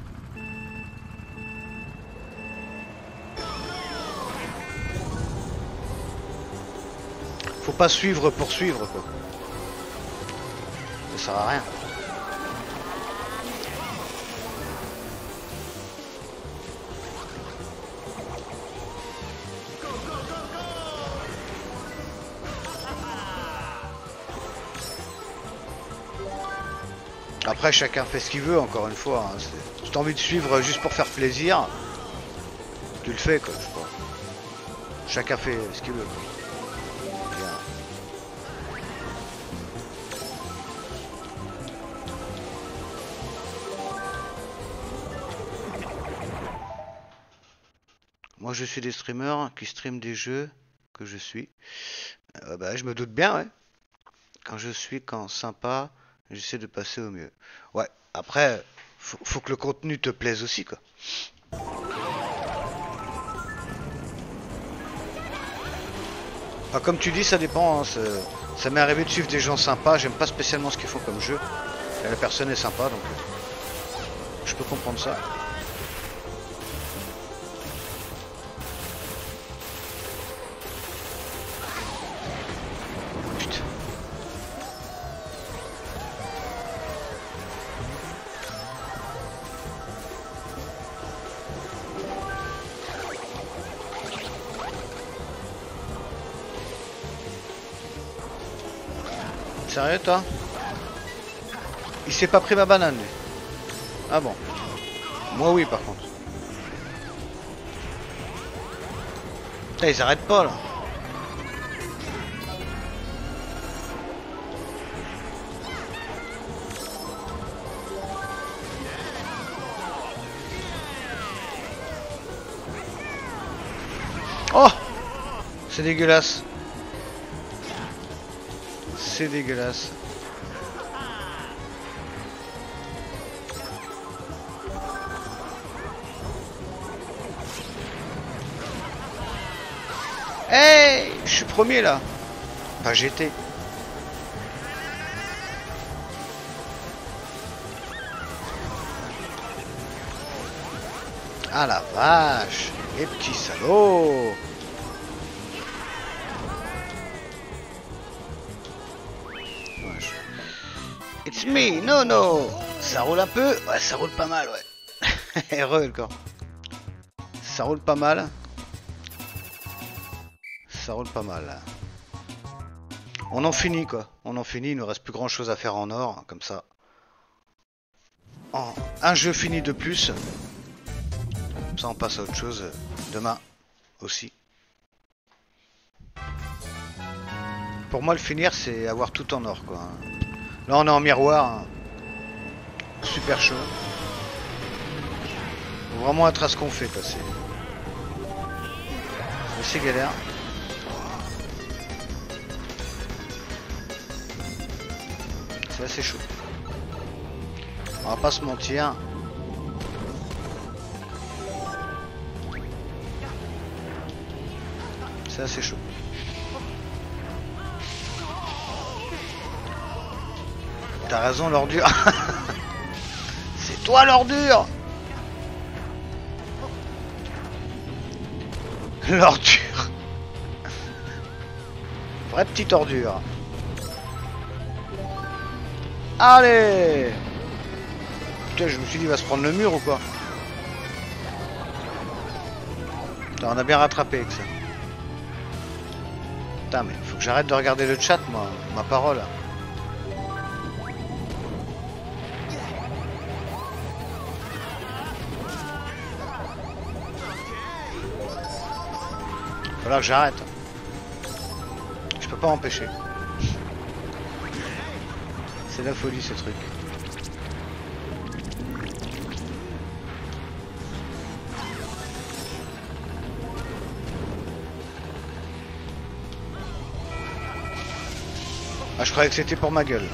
Faut pas suivre pour suivre quoi. Ça sert à rien. Après, chacun fait ce qu'il veut, encore une fois. Hein. Si t'as envie de suivre juste pour faire plaisir, tu le fais, quoi. Je sais pas. Chacun fait ce qu'il veut. Bien. Moi, je suis des streamers qui streament des jeux que je suis. Euh, bah, je me doute bien, ouais. Quand je suis quand sympa, j'essaie de passer au mieux. Ouais, après, faut, faut que le contenu te plaise aussi, quoi. Ah, comme tu dis, ça dépend. Hein, ça m'est arrivé de suivre des gens sympas. J'aime pas spécialement ce qu'ils font comme jeu. Et la personne est sympa, donc euh, je peux comprendre ça. Putain. Sérieux, toi? Il s'est pas pris ma banane, lui. Ah bon. Moi, oui, par contre. Putain, ils arrêtent pas, là. Oh! C'est dégueulasse. C'est dégueulasse. Hey! Je suis premier là. Enfin, j'étais. Ah la vache! Les petits salauds! It's me, no no. Ça roule un peu? Ouais, ça roule pas mal, ouais. Heureux le corps. Ça roule pas mal. Ça roule pas mal. On en finit quoi. On en finit, il nous reste plus grand chose à faire en or, comme ça. En un jeu fini de plus. Comme ça on passe à autre chose demain aussi. Pour moi le finir c'est avoir tout en or quoi. Là on est en miroir, hein. Super chaud. Faut vraiment être à ce qu'on fait quoi. C'est assez galère. C'est assez chaud. On va pas se mentir. C'est assez chaud. T'as raison l'ordure. C'est toi l'ordure. L'ordure. Vraie petite ordure. Allez. Putain, je me suis dit il va se prendre le mur ou quoi. Putain, on a bien rattrapé avec ça. Putain mais faut que j'arrête de regarder le chat moi, ma parole. Voilà que j'arrête. Je peux pas empêcher. C'est la folie ce truc. Ah, je croyais que c'était pour ma gueule.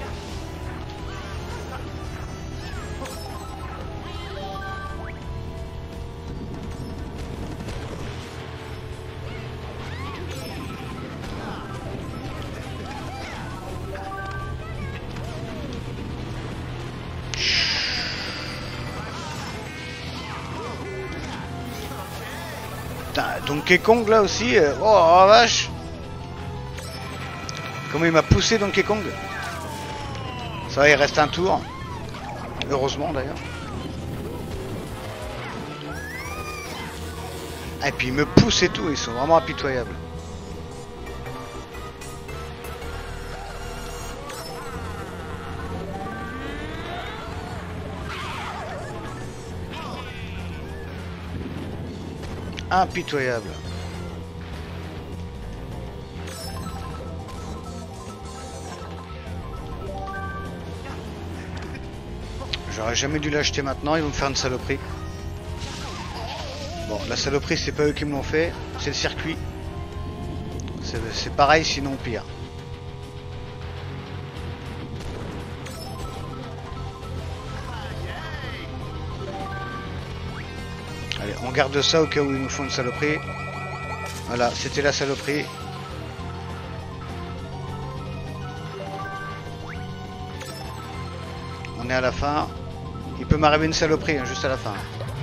Donkey Kong là aussi, euh... oh, oh vache. Comment il m'a poussé Donkey Kong. Ça va, il reste un tour. Heureusement d'ailleurs. Et puis il me pousse et tout, ils sont vraiment impitoyables. Impitoyable. J'aurais jamais dû l'acheter maintenant, ils vont me faire une saloperie. Bon, la saloperie, c'est pas eux qui me l'ont fait, c'est le circuit. C'est pareil, sinon pire. Allez, on garde ça au cas où ils nous font une saloperie. Voilà, c'était la saloperie. On est à la fin. Il peut m'arriver une saloperie, hein, juste à la fin.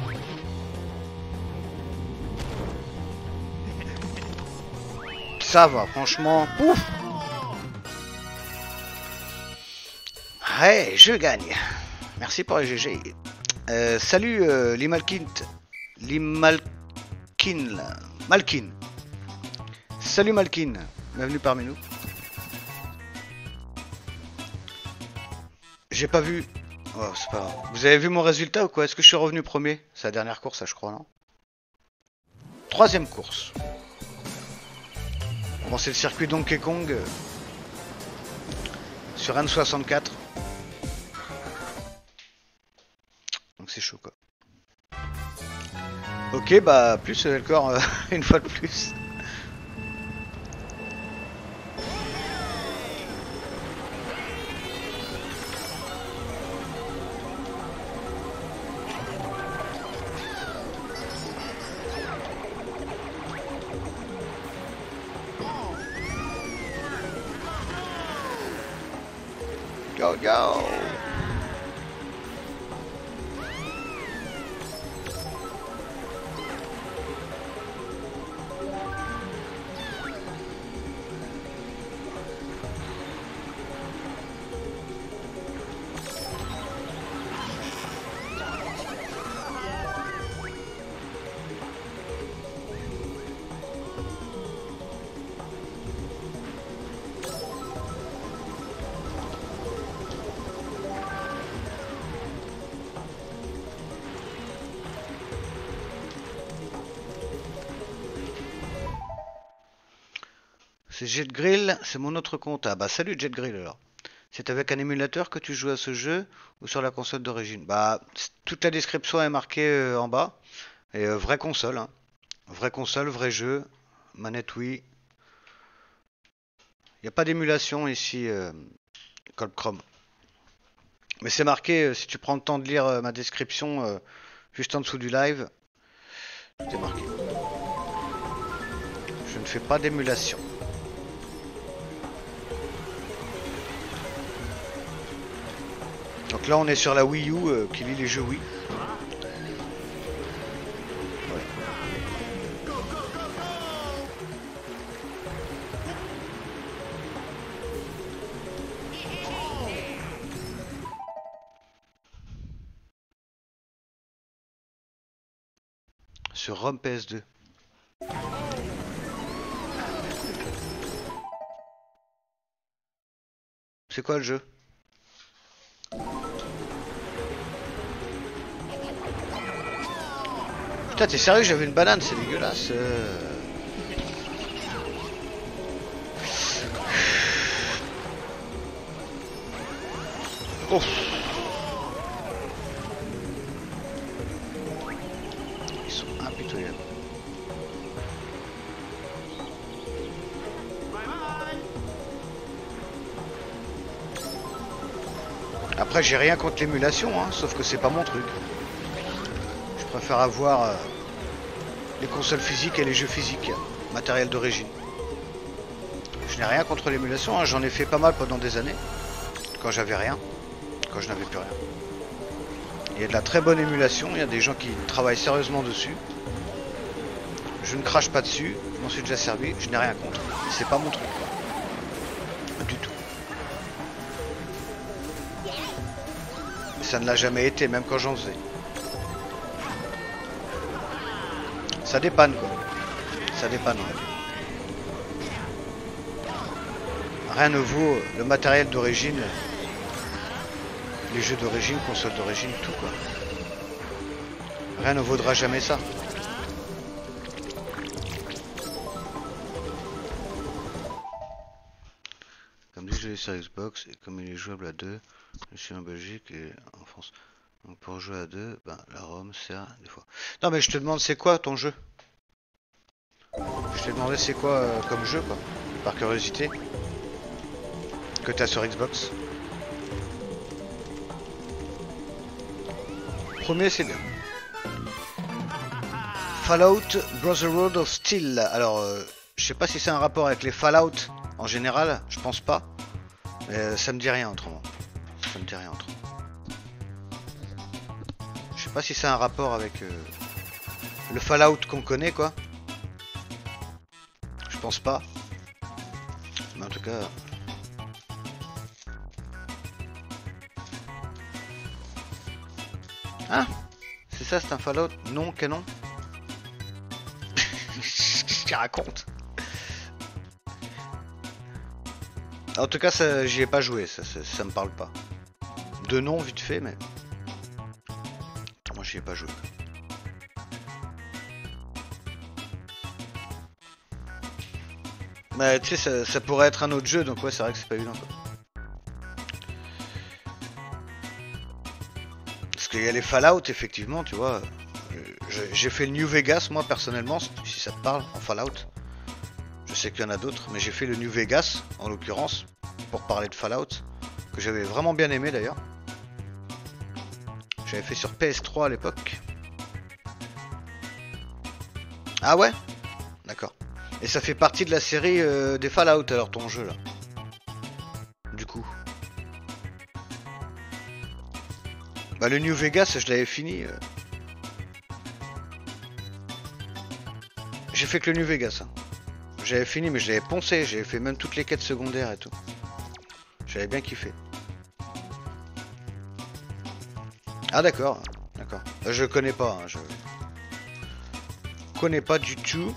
Ça va, franchement. Pouf. Ouais, je gagne. Merci pour les G G. Euh, salut euh, Limalkint. Limalkin. Malkin. Salut Malkin. Bienvenue parmi nous. J'ai pas vu. Oh, c'est pas grave. Vous avez vu mon résultat ou quoi? Est-ce que je suis revenu premier? C'est la dernière course, ça, je crois, non? Troisième course. Bon, c'est le circuit Donkey Kong euh, sur N soixante-quatre. Donc c'est chaud, quoi. Ok, bah plus euh, encore euh, une fois de plus. Go, go! C'est JetGrill, c'est mon autre compte. Ah bah salut JetGrill alors. C'est avec un émulateur que tu joues à ce jeu ou sur la console d'origine? Bah toute la description est marquée euh, en bas. Et euh, vraie console, hein. Vraie console, vrai jeu. Manette oui. Il n'y a pas d'émulation ici, euh, Cold Chrome. Mais c'est marqué, euh, si tu prends le temps de lire euh, ma description, euh, juste en dessous du live, tout est marqué. Je ne fais pas d'émulation. Donc là on est sur la Wii U euh, qui lit les jeux Wii. Ouais. Sur ROM P S deux. C'est quoi le jeu? Putain, t'es sérieux, j'avais une banane, c'est dégueulasse. Euh... Oh. Ils sont impitoyables. Après, j'ai rien contre l'émulation, hein, sauf que c'est pas mon truc. Je préfère avoir euh, les consoles physiques et les jeux physiques, matériel d'origine. Je n'ai rien contre l'émulation, hein, j'en ai fait pas mal pendant des années, quand j'avais rien, quand je n'avais plus rien. Il y a de la très bonne émulation, il y a des gens qui travaillent sérieusement dessus. Je ne crache pas dessus, je m'en suis déjà servi, je n'ai rien contre. C'est pas mon truc, quoi. Du tout. Ça ne l'a jamais été, même quand j'en faisais. Ça dépanne, quoi. Ça dépanne. Ouais. Rien ne vaut le matériel d'origine, les jeux d'origine, consoles d'origine, tout, quoi. Rien ne vaudra jamais ça. sur Xbox et comme il est jouable à deux, je suis en Belgique et en France. Donc pour jouer à deux, ben, la ROM sert des fois. Non mais je te demande c'est quoi ton jeu? Je t'ai demandé c'est quoi euh, comme jeu quoi, par curiosité, que t'as sur Xbox. Premier c'est bien. Fallout Brotherhood of Steel. Alors euh, je sais pas si c'est un rapport avec les Fallout en général, je pense pas. Mais euh, ça me dit rien autrement. Ça me dit rien autrement. Je sais pas si c'est un rapport avec euh, le Fallout qu'on connaît quoi. Je pense pas. Mais en tout cas. Ah, c'est ça, c'est un Fallout non canon. Qu'est-ce que tu racontes? En tout cas, ça, j'y ai pas joué, ça, ça, ça me parle pas. De nom vite fait, mais moi j'y ai pas joué. Bah tu sais, ça, ça pourrait être un autre jeu, donc ouais, c'est vrai que c'est pas évident quoi. Parce qu'il y a les Fallout, effectivement, tu vois. J'ai fait le New Vegas, moi personnellement, si ça te parle, en Fallout. Je sais qu'il y en a d'autres, mais j'ai fait le New Vegas, en l'occurrence, pour parler de Fallout, que j'avais vraiment bien aimé d'ailleurs. J'avais fait sur P S trois à l'époque. Ah ouais? D'accord. Et ça fait partie de la série euh, des Fallout, alors ton jeu là. Du coup. Bah le New Vegas, je l'avais fini. Euh... J'ai fait que le New Vegas. Hein. J'avais fini, mais je l'avais poncé. J'avais fait même toutes les quêtes secondaires et tout. J'avais bien kiffé. Ah d'accord, d'accord. Je connais pas, hein, je connais pas du tout.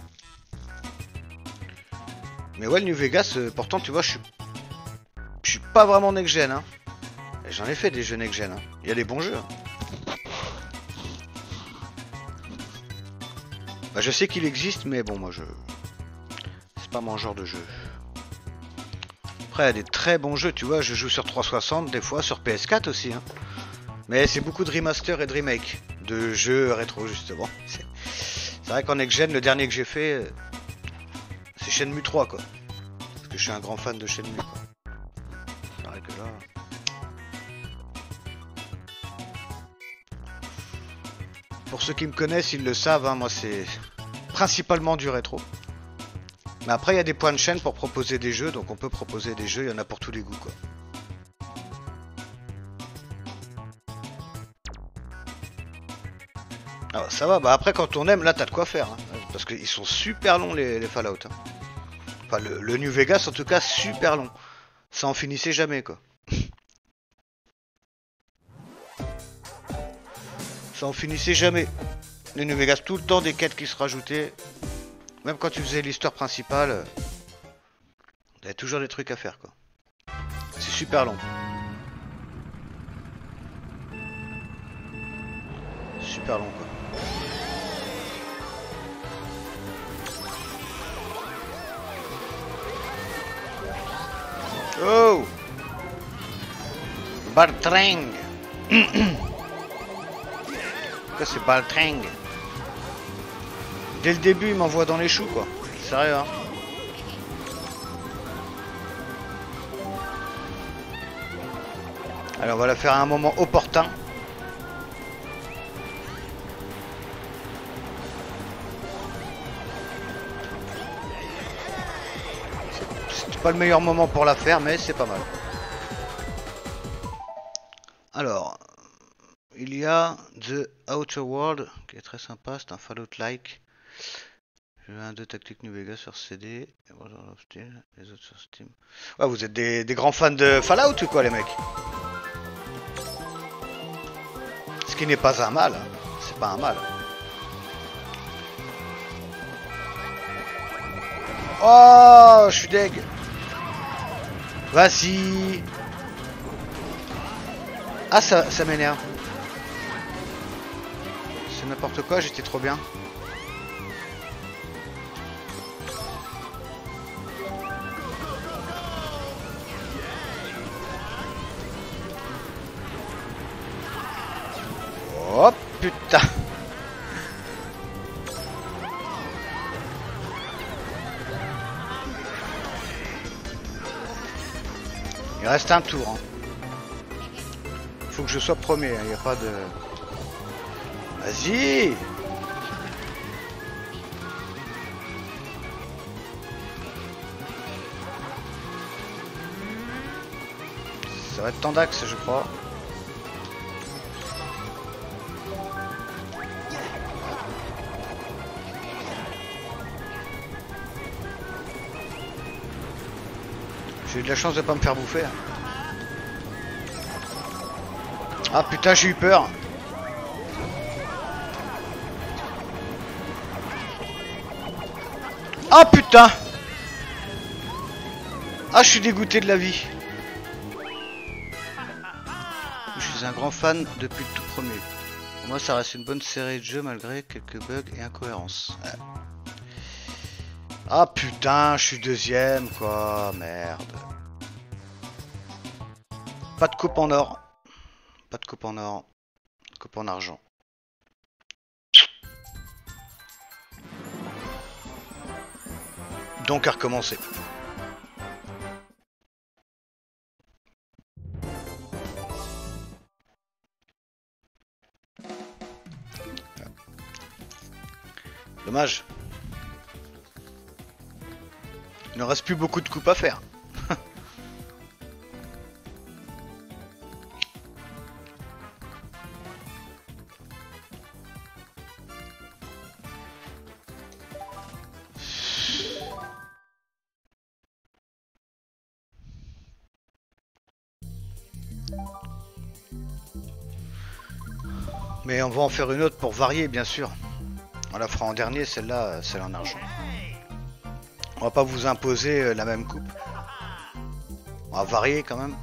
Mais ouais, le New Vegas, euh, pourtant tu vois, je suis, je suis pas vraiment next-gen. Hein. J'en ai fait des jeux next-gen. Hein. Il y a des bons jeux. Hein. Bah, je sais qu'il existe, mais bon, moi je, c'est pas mon genre de jeu. Après, il y a des très bons jeux, tu vois. Je joue sur trois cent soixante, des fois sur P S quatre aussi. Hein. Mais c'est beaucoup de remaster et de remake de jeux rétro justement. C'est vrai qu'en next-gen, le dernier que j'ai fait, c'est Shenmue trois quoi. Parce que je suis un grand fan de Shenmue quoi. C'est vrai que là... Pour ceux qui me connaissent, ils le savent, hein, moi c'est principalement du rétro. Mais après il y a des points de chaîne pour proposer des jeux, donc on peut proposer des jeux, il y en a pour tous les goûts quoi. Ah, ça va, bah après quand on aime, là t'as de quoi faire. Hein, parce qu'ils sont super longs les, les Fallout. Hein. Enfin le, le New Vegas en tout cas super long. Ça en finissait jamais quoi. Ça en finissait jamais. Le New Vegas, tout le temps des quêtes qui se rajoutaient. Même quand tu faisais l'histoire principale, il y avait toujours des trucs à faire quoi. C'est super long. Super long quoi. Oh Baltrang. C'est Baltrang. Dès le début il m'envoie dans les choux quoi. Sérieux hein. Alors on va la faire à un moment opportun. C'est pas le meilleur moment pour la faire mais c'est pas mal. Alors il y a The Outer World qui est très sympa, c'est un Fallout-like. J'ai un deux tactiques New Vegas sur C D, les autres sur Steam. Ouais, vous êtes des, des grands fans de Fallout ou quoi les mecs? Ce qui n'est pas un mal, hein. C'est pas un mal. Oh, je suis deg. Vas-y. Ah, ça, ça m'énerve. C'est n'importe quoi, j'étais trop bien. Oh putain. Il reste un tour. Hein. Faut que je sois premier, il hein, n'y a pas de... Vas-y. Ça va être Tandax, je crois. J'ai eu de la chance de pas me faire bouffer. Là. Ah putain, j'ai eu peur. Ah putain. Ah, je suis dégoûté de la vie. Je suis un grand fan depuis le tout premier. Pour moi, ça reste une bonne série de jeux malgré quelques bugs et incohérences. Ouais. Ah putain, je suis deuxième quoi, merde. Pas de coupe en or. Pas de coupe en or. Coupe en argent. Donc à recommencer. Dommage. Il ne reste plus beaucoup de coupes à faire. Mais on va en faire une autre pour varier, bien sûr. On la fera en dernier, celle-là, celle en argent. On va pas vous imposer la même coupe. On va varier quand même.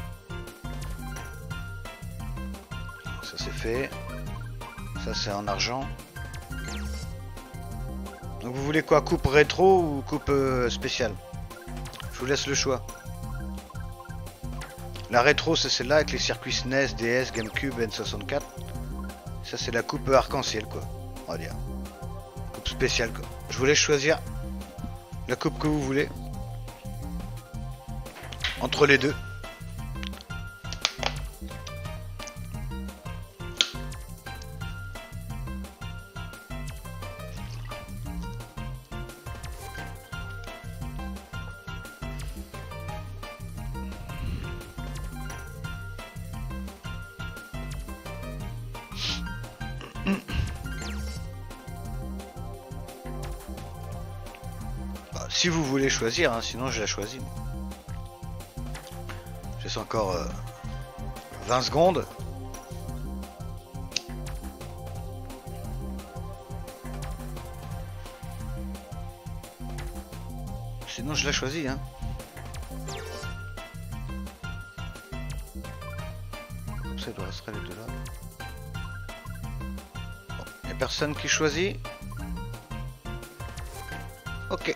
Ça c'est fait. Ça c'est en argent. Donc vous voulez quoi? Coupe rétro ou coupe euh, spéciale? Je vous laisse le choix. La rétro c'est celle-là avec les circuits S N E S, D S, GameCube, N soixante-quatre. Ça c'est la coupe arc-en-ciel quoi. On va dire. Coupe spéciale quoi. Je vous laisse choisir la coupe que vous voulez. Entre les deux. Si vous voulez choisir, hein, sinon je la choisis. Je laisse encore euh, vingt secondes. Sinon je la choisis. Hein. Comme ça il doit rester les deux là. Bon, y a personne qui choisit. Ok.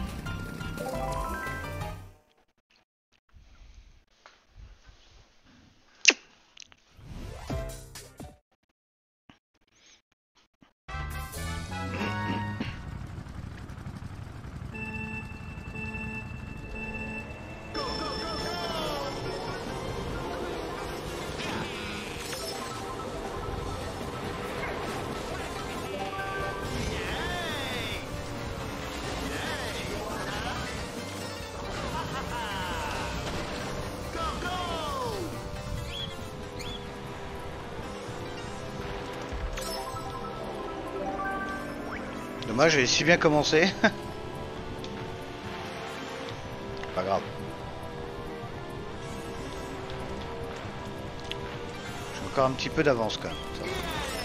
Dommage, j'ai si bien commencé. Pas grave. J'ai encore un petit peu d'avance quand même. Ça va.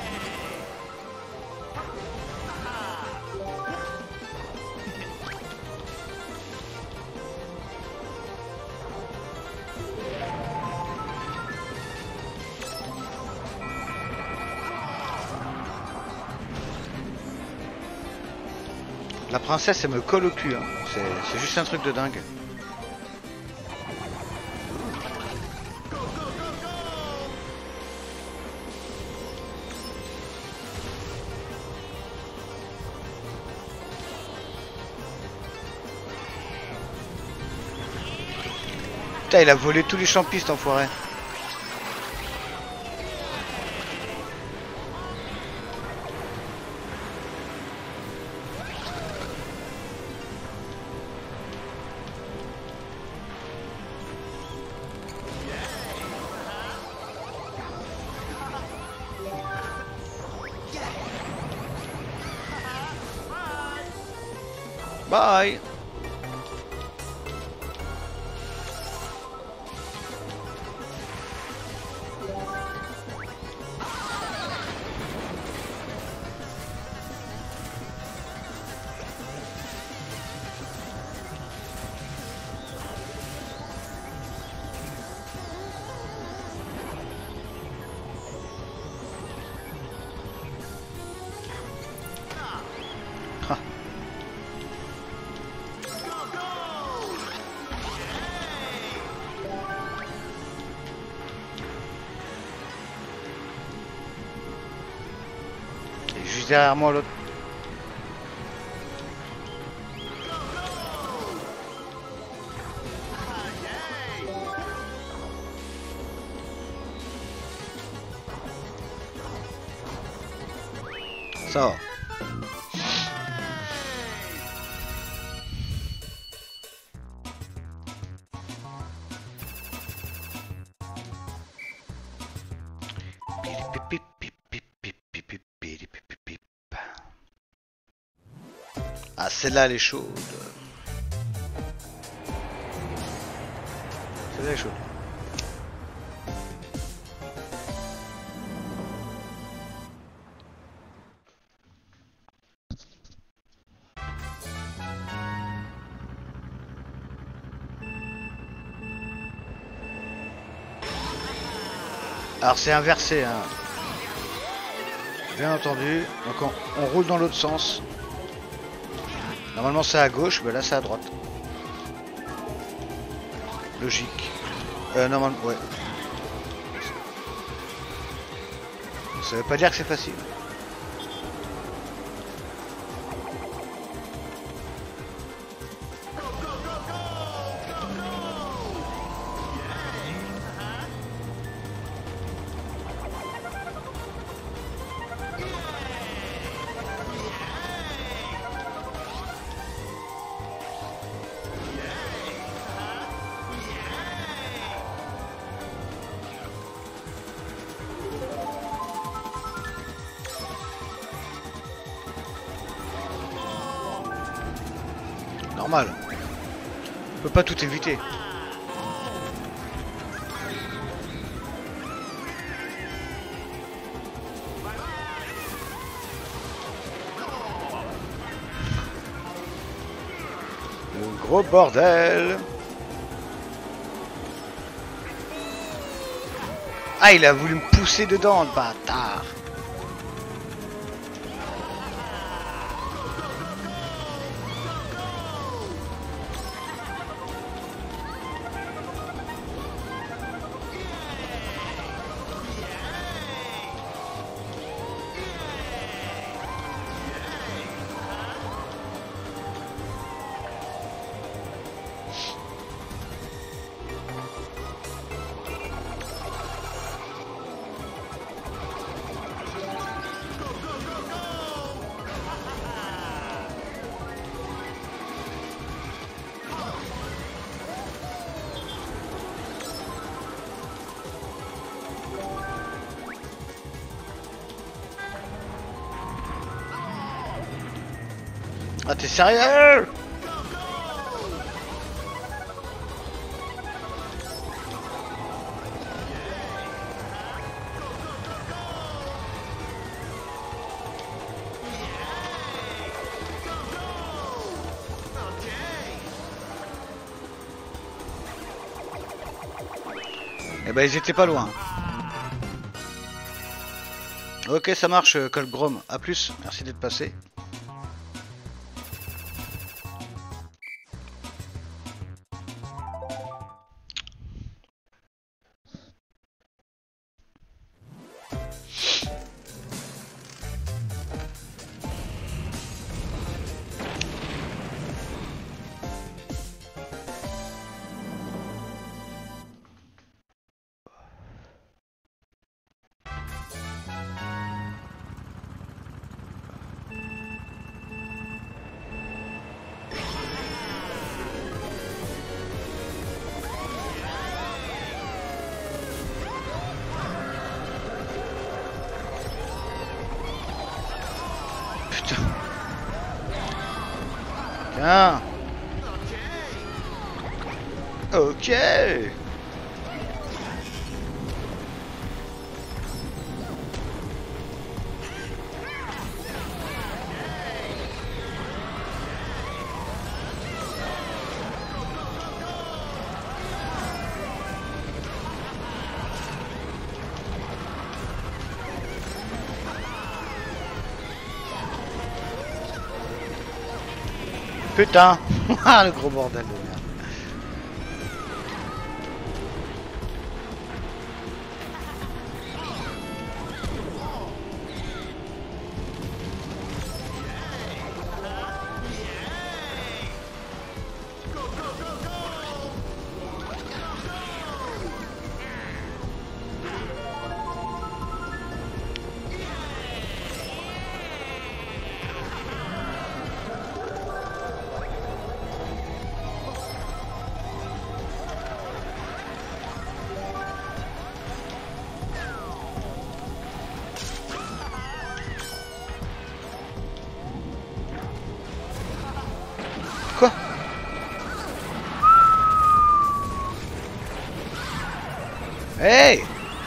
La princesse elle me colle au cul, hein. C'est juste un truc de dingue. Putain, il a volé tous les champistes, enfoiré. Bye. Juste derrière moi l'autre. Ça va. Ah, celle-là elle est chaude. Celle-là elle est chaude. Alors c'est inversé, hein. Bien entendu. Donc on, on roule dans l'autre sens. Normalement c'est à gauche, mais là c'est à droite. Logique. Euh, normalement, ouais. Ça veut pas dire que c'est facile. Normal. On peut pas tout éviter. Le gros bordel. Ah, il a voulu me pousser dedans, le bâtard. Ah, t'es sérieux? Eh ben ils étaient pas loin. Ok, ça marche, Colgrom. A plus, merci d'être passé. Tiens. Ok. Putain. Ah, le gros bordel de merde. Quoi? Hey!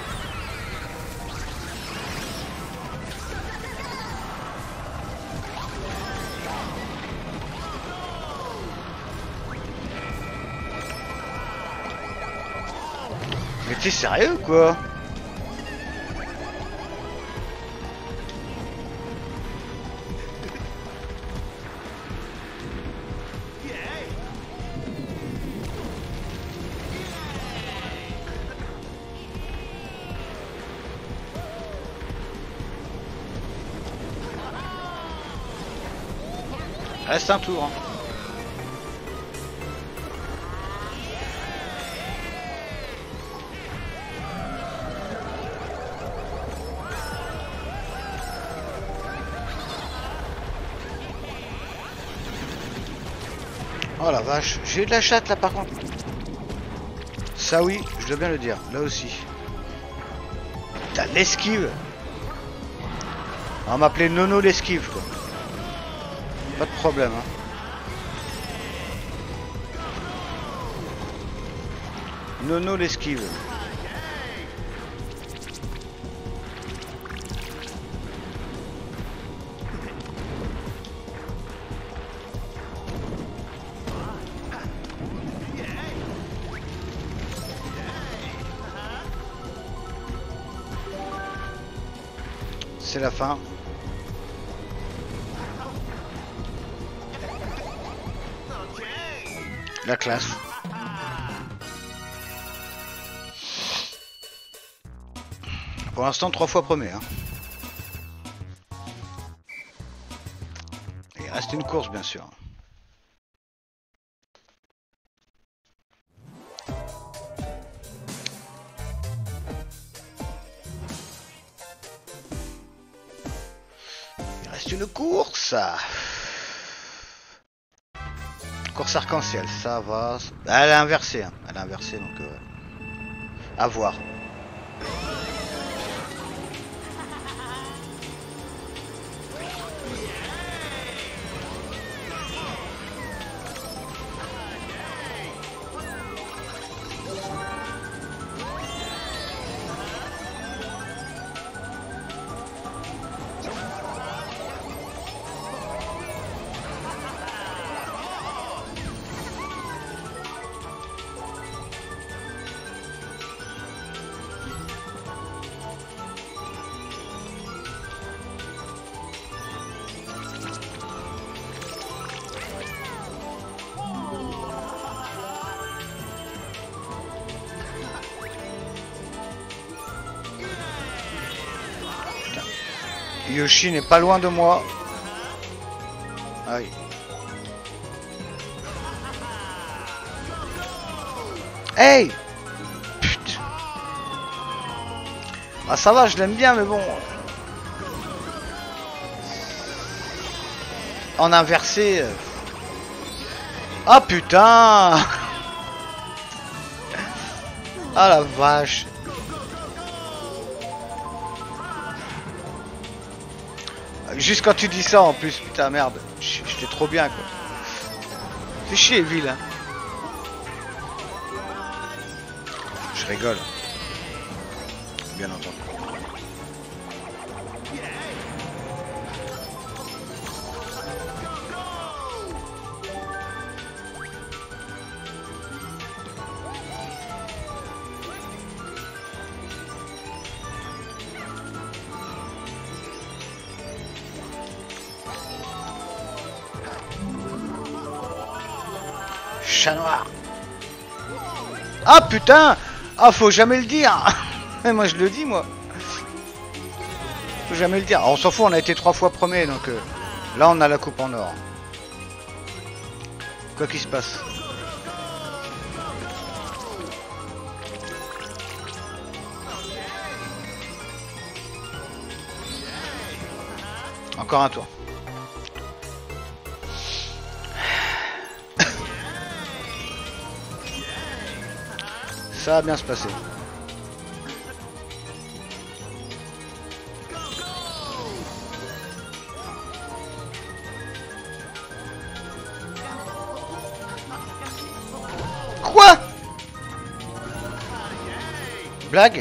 Mais t'es sérieux quoi? Reste un tour. Hein. Oh la vache, j'ai eu de la chatte là par contre. Ça oui, je dois bien le dire, là aussi. T'as l'esquive. On va m'appeler Nono l'esquive quoi. Pas de problème hein. Nono l'esquive. C'est la fin. La classe. Pour l'instant, trois fois premier. Hein. Et il reste une course, bien sûr. Il reste une course. Course arc-en-ciel, ça va. Elle est inversée, hein. Elle est inversée, donc euh, à voir. Yoshi n'est pas loin de moi. Aïe. Hey! Putain. Ah ça va, je l'aime bien, mais bon. En inversé. Ah putain! Ah la vache. Juste quand tu dis ça en plus, putain merde, j'étais trop bien quoi. Fais chier, ville. Hein. Je rigole. Bien entendu. Chat noir. Ah putain. Ah faut jamais le dire. Moi je le dis moi. Faut jamais le dire. Alors, on s'en fout, on a été trois fois premier donc euh, là on a la coupe en or. Quoi qu'il se passe. Encore un tour. Ça va bien se passer. Quoi? Blague?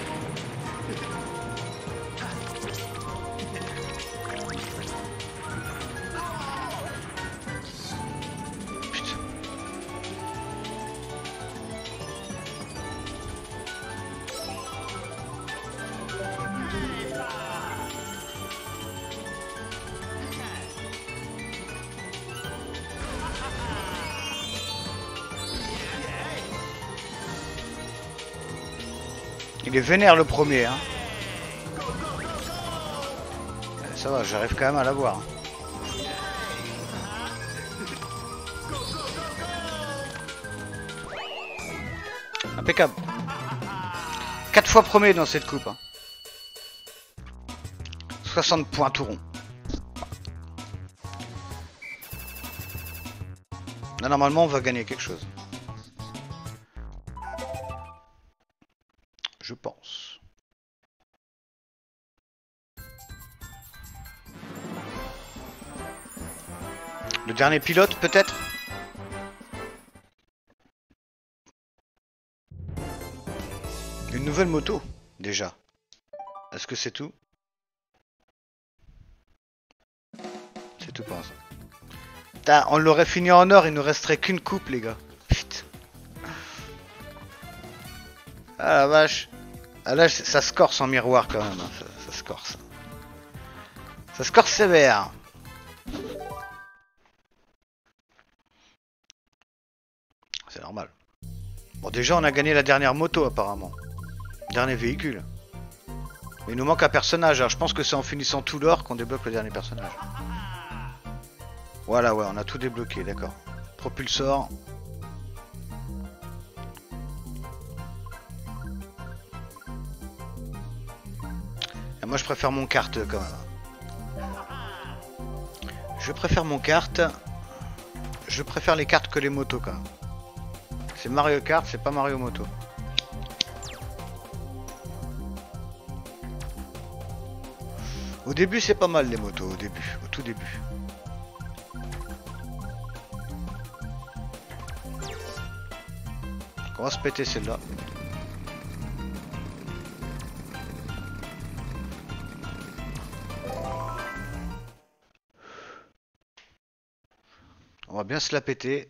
Il est vénère le premier, hein. Ça va, j'arrive quand même à l'avoir. Impeccable. quatre fois premier dans cette coupe. Hein. soixante points tout rond. Là, normalement, on va gagner quelque chose. Je pense. Le dernier pilote, peut-être? Une nouvelle moto, déjà. Est-ce que c'est tout? C'est tout pour l'instant. Putain, on l'aurait fini en or, il nous resterait qu'une coupe, les gars. Putain. Ah la vache. Ah là, ça se corse en miroir quand même. Hein. Ça, ça se corse. Ça se corse sévère. C'est normal. Bon, déjà, on a gagné la dernière moto, apparemment. Dernier véhicule. Mais il nous manque un personnage. Alors, je pense que c'est en finissant tout l'or qu'on débloque le dernier personnage. Voilà, ouais, on a tout débloqué, d'accord. Propulsor. Et moi, je préfère mon kart quand même. Je préfère mon kart. Je préfère les cartes que les motos quand même. C'est Mario Kart, c'est pas Mario Moto. Au début, c'est pas mal les motos, au début, au tout début. On va se péter celle-là. On va bien se la péter.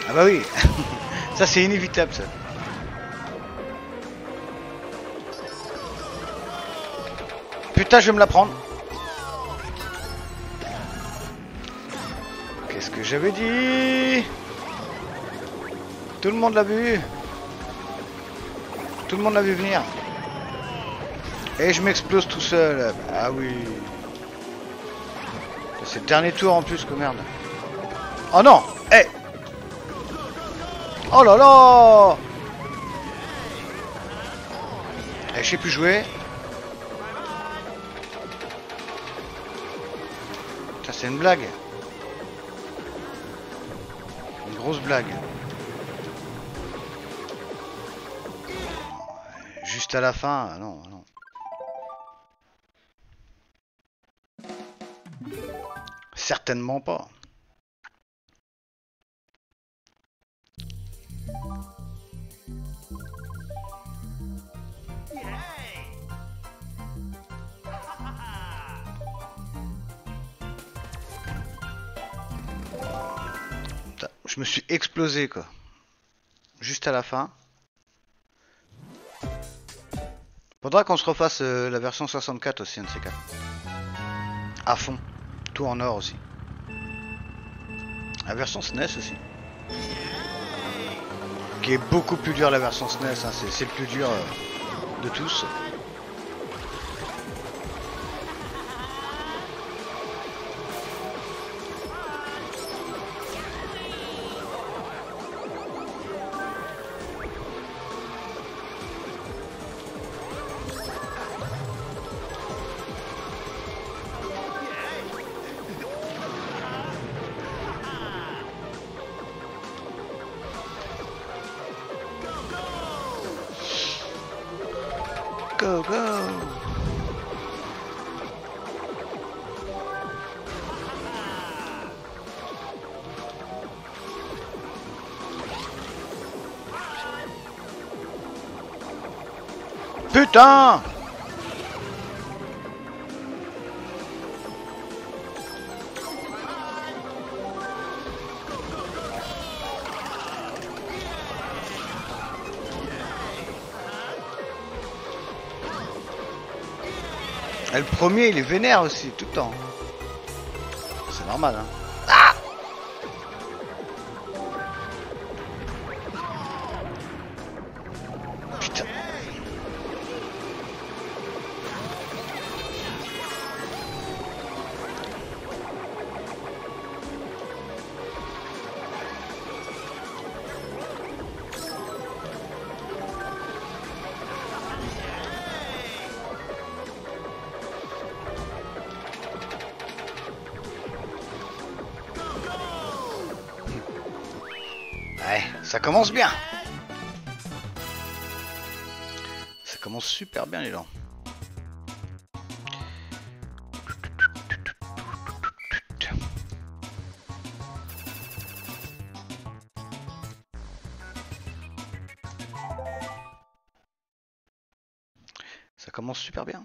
Ah bah oui. Ça c'est inévitable ça. Putain, je vais me la prendre. Qu'est-ce que j'avais dit? Tout le monde l'a vu. Tout le monde l'a vu venir. Et je m'explose tout seul. Ah oui. C'est le dernier tour en plus que merde. Oh non. Eh hey. Oh là là. Eh, je sais plus jouer. Ça c'est une blague. Une grosse blague. Juste à la fin, non, non. Certainement pas. Putain, je me suis explosé quoi. Juste à la fin. Faudra qu'on se refasse euh, la version soixante-quatre aussi, un de ces quatre. À fond. Tout en or aussi. La version S N E S aussi. Qui est beaucoup plus dur la version S N E S, hein. C'est le plus dur euh, de tous. Go, go! Putain! Et le premier il est vénère aussi tout le temps. C'est normal hein. Ah! Putain. Ouais, ça commence bien. Ça commence super bien les gens. Ça commence super bien.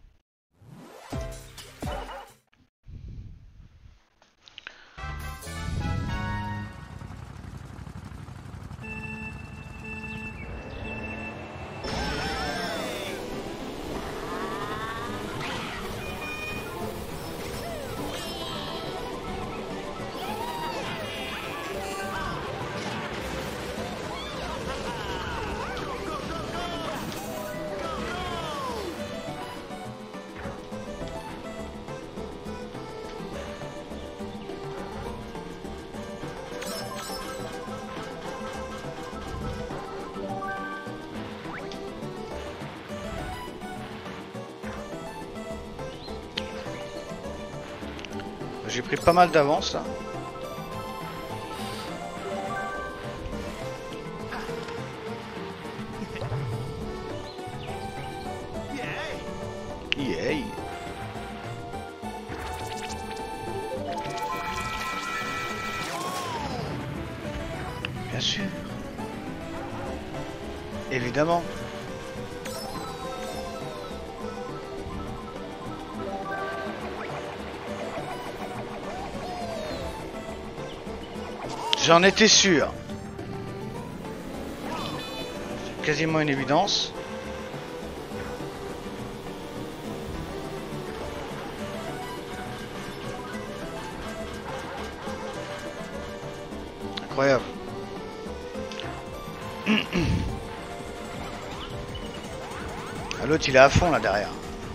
J'ai pris pas mal d'avance là. Yeah. Bien sûr. Évidemment. J'en étais sûr. quasiment une évidence. Incroyable. Ah, l'autre il est à fond là derrière.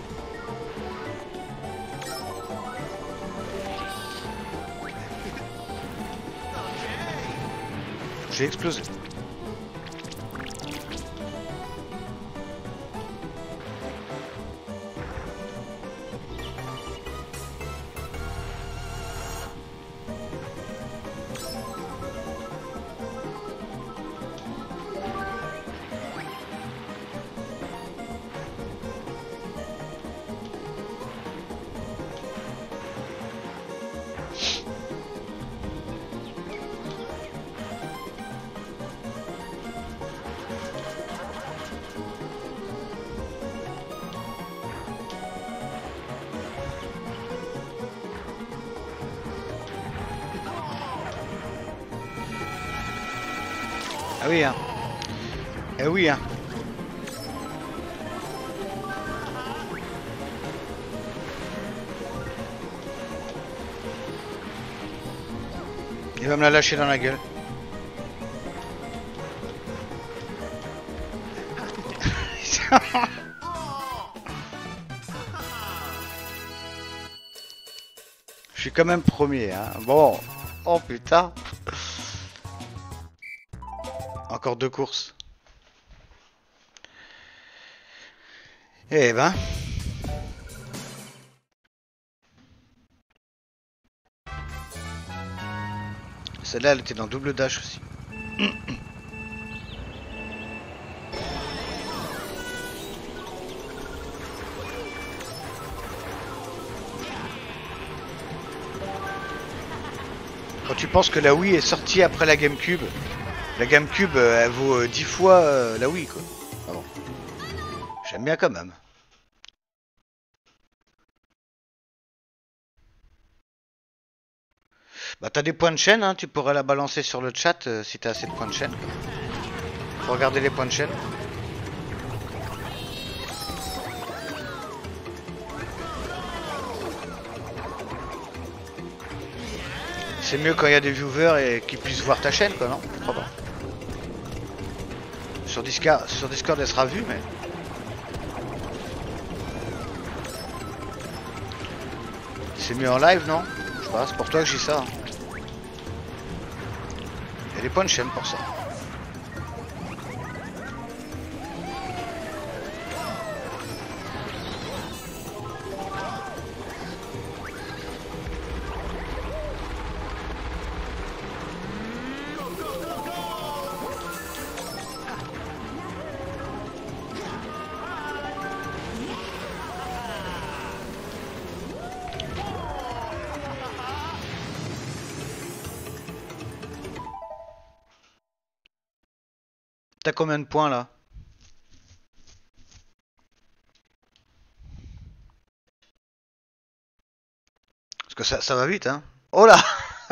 J'ai explosé. Ah oui, hein. Eh oui, hein. Il va me la lâcher dans la gueule. Je suis quand même premier, hein. Bon. Oh putain. Encore deux courses. Eh ben. Celle-là, elle était dans double dash aussi. Quand tu penses que la Wii est sortie après la GameCube, la GameCube, elle vaut dix fois euh, la Wii, quoi. Ah bon. J'aime bien quand même. Bah t'as des points de chaîne, hein, tu pourrais la balancer sur le chat euh, si t'as assez de points de chaîne. Faut regarder les points de chaîne. C'est mieux quand il y a des viewers et qu'ils puissent voir ta chaîne, quoi, non? Je crois pas. Sur Discord, sur Discord elle sera vue, mais... C'est mieux en live, non? Je sais pas, c'est pour toi que je dis ça. Il y a des points de chaîne pour ça. T'as combien de points là? Parce que ça, ça va vite, hein. Oh là.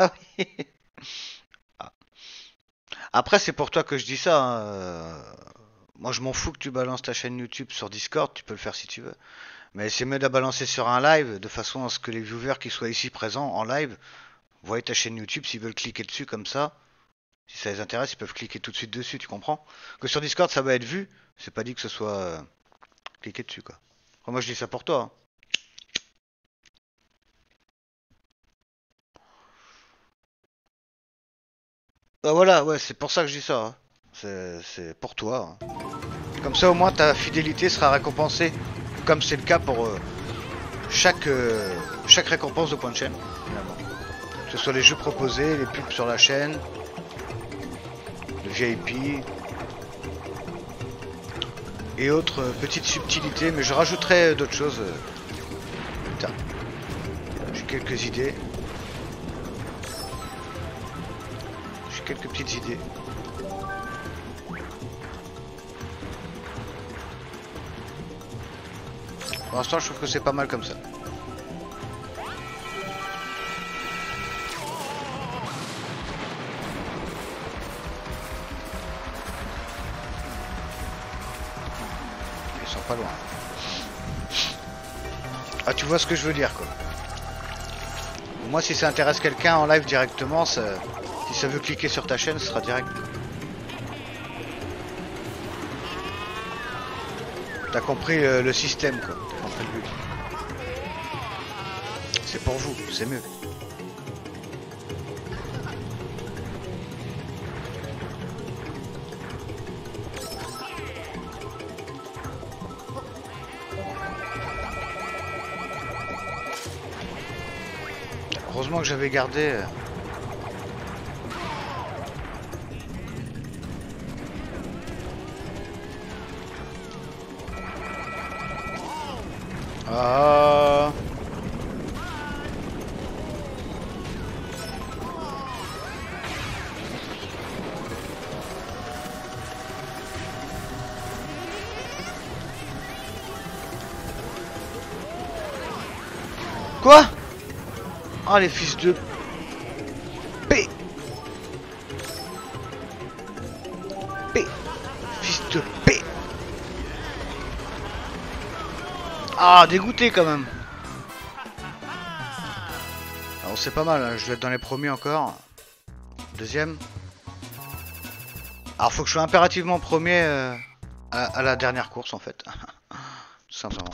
Après, c'est pour toi que je dis ça, hein. Euh, Moi, je m'en fous que tu balances ta chaîne YouTube sur Discord, tu peux le faire si tu veux. Mais c'est mieux de la balancer sur un live, de façon à ce que les viewers qui soient ici présents en live voient ta chaîne YouTube s'ils veulent cliquer dessus comme ça. Si ça les intéresse, ils peuvent cliquer tout de suite dessus, tu comprends? Que sur Discord, ça va être vu, c'est pas dit que ce soit euh, cliqué dessus, quoi. Enfin, moi, je dis ça pour toi, hein. Bah voilà, ouais, c'est pour ça que je dis ça, hein. C'est pour toi, hein. Comme ça, au moins, ta fidélité sera récompensée, comme c'est le cas pour euh, chaque, euh, chaque récompense de point de chaîne, finalement. Que ce soit les jeux proposés, les pubs sur la chaîne, le V I P et autres euh, petites subtilités, mais je rajouterai d'autres choses euh, plus tard. J'ai quelques idées. J'ai quelques petites idées. Pour l'instant, je trouve que c'est pas mal comme ça. pas loin. Ah, tu vois ce que je veux dire, quoi. Moi, si ça intéresse quelqu'un en live directement, ça... si ça veut cliquer sur ta chaîne, ce sera direct. T'as compris euh, le système, quoi. T'as compris le but. C'est pour vous, c'est mieux. Heureusement que j'avais gardé... Euh... Ah... Quoi? Ah, les fils de P. P. Fils de P. Ah, dégoûté quand même. Alors c'est pas mal, hein. Je dois être dans les premiers encore. Deuxième. Alors faut que je sois impérativement premier euh, à, à la dernière course en fait. Tout simplement.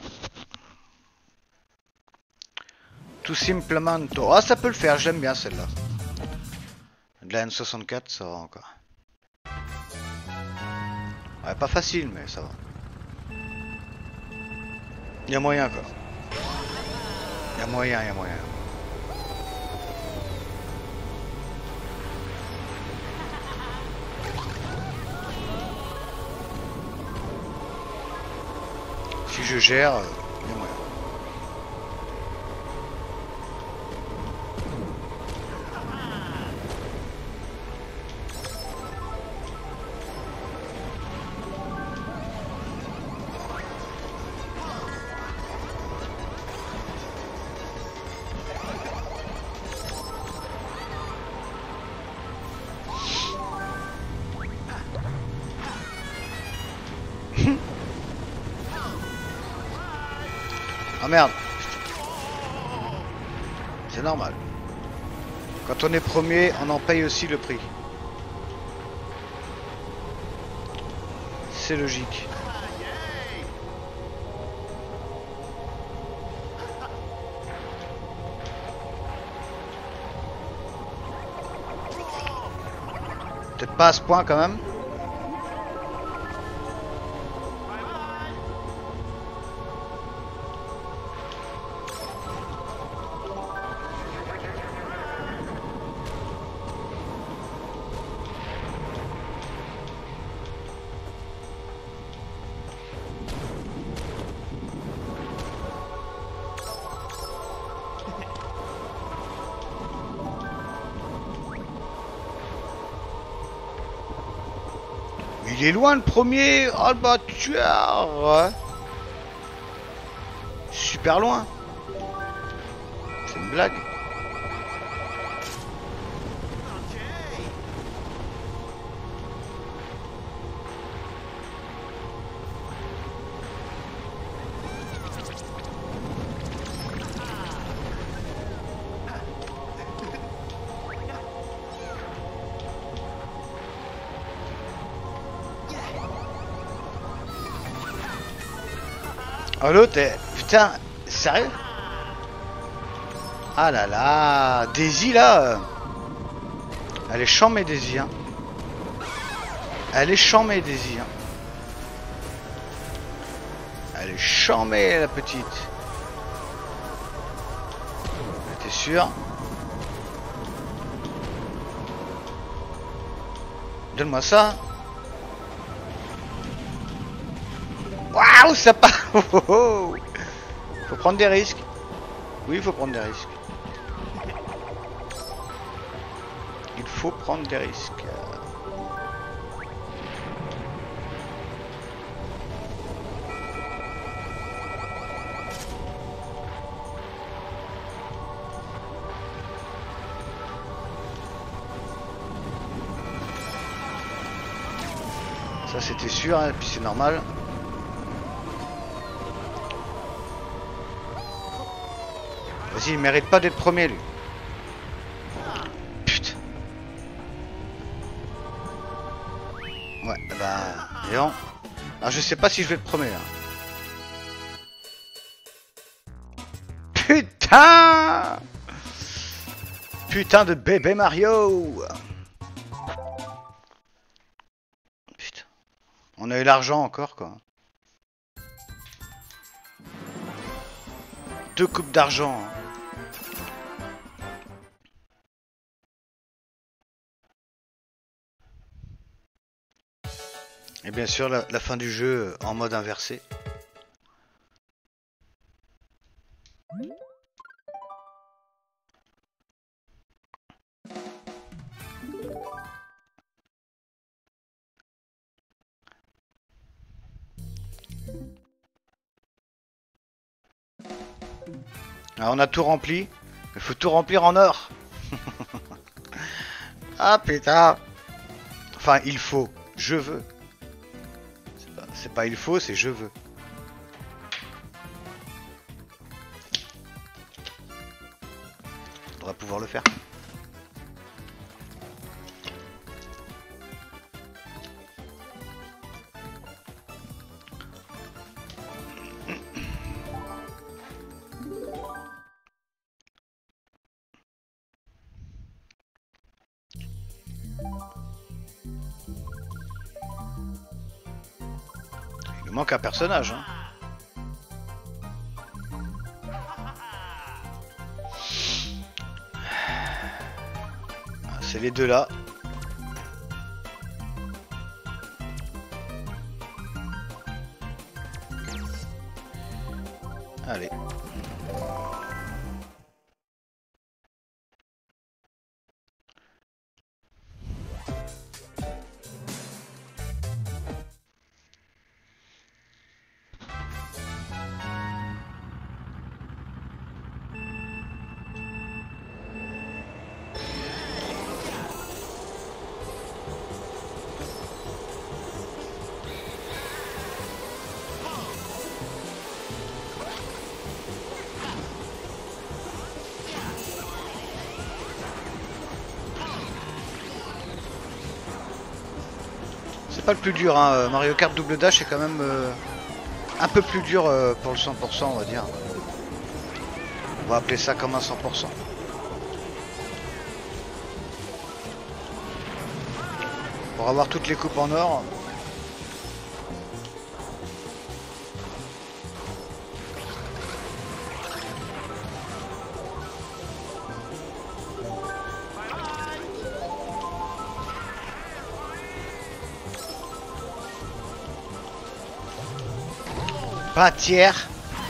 Tout simplement. Ah, ça peut le faire, j'aime bien celle-là. De la N soixante-quatre, ça va encore. Ouais, pas facile, mais ça va. Il y a moyen, quoi. Il y a moyen, il y a moyen. Si je gère, il y a moyen. Ah merde. C'est normal. Quand on est premier, on en paye aussi le prix. C'est logique. Peut-être pas à ce point quand même. Il est loin le premier. Oh le bâtard. Super loin. C'est une blague. Oh l'autre est... Putain, sérieux? Ah là là, Daisy là. Elle est chambée Daisy hein. Elle est chambée Daisy hein. Elle est chambée la petite. T'es sûr? Donne-moi ça. Waouh, ça part. Faut prendre des risques. Oui, il faut prendre des risques. Il faut prendre des risques. Ça c'était sûr, hein, et puis c'est normal. Vas-y, il mérite pas d'être premier lui. Putain. Ouais, bah... Léon. Alors je sais pas si je vais être premier là. Putain. Putain de bébé Mario. Putain. On a eu l'argent encore quoi. Deux coupes d'argent. Hein. Et bien sûr la, la fin du jeu en mode inversé. Alors on a tout rempli. Il faut tout remplir en or. Ah putain. Enfin il faut. Je veux. C'est pas, c'est pas il faut, c'est je veux. On devrait pouvoir le faire. Il nous manque un personnage. Hein. C'est les deux là. Allez. Pas le plus dur, hein. Mario Kart Double Dash est quand même euh, un peu plus dur euh, pour le cent pour cent on va dire. On va appeler ça comme un cent pour cent. Pour avoir toutes les coupes en or. Pas tiers.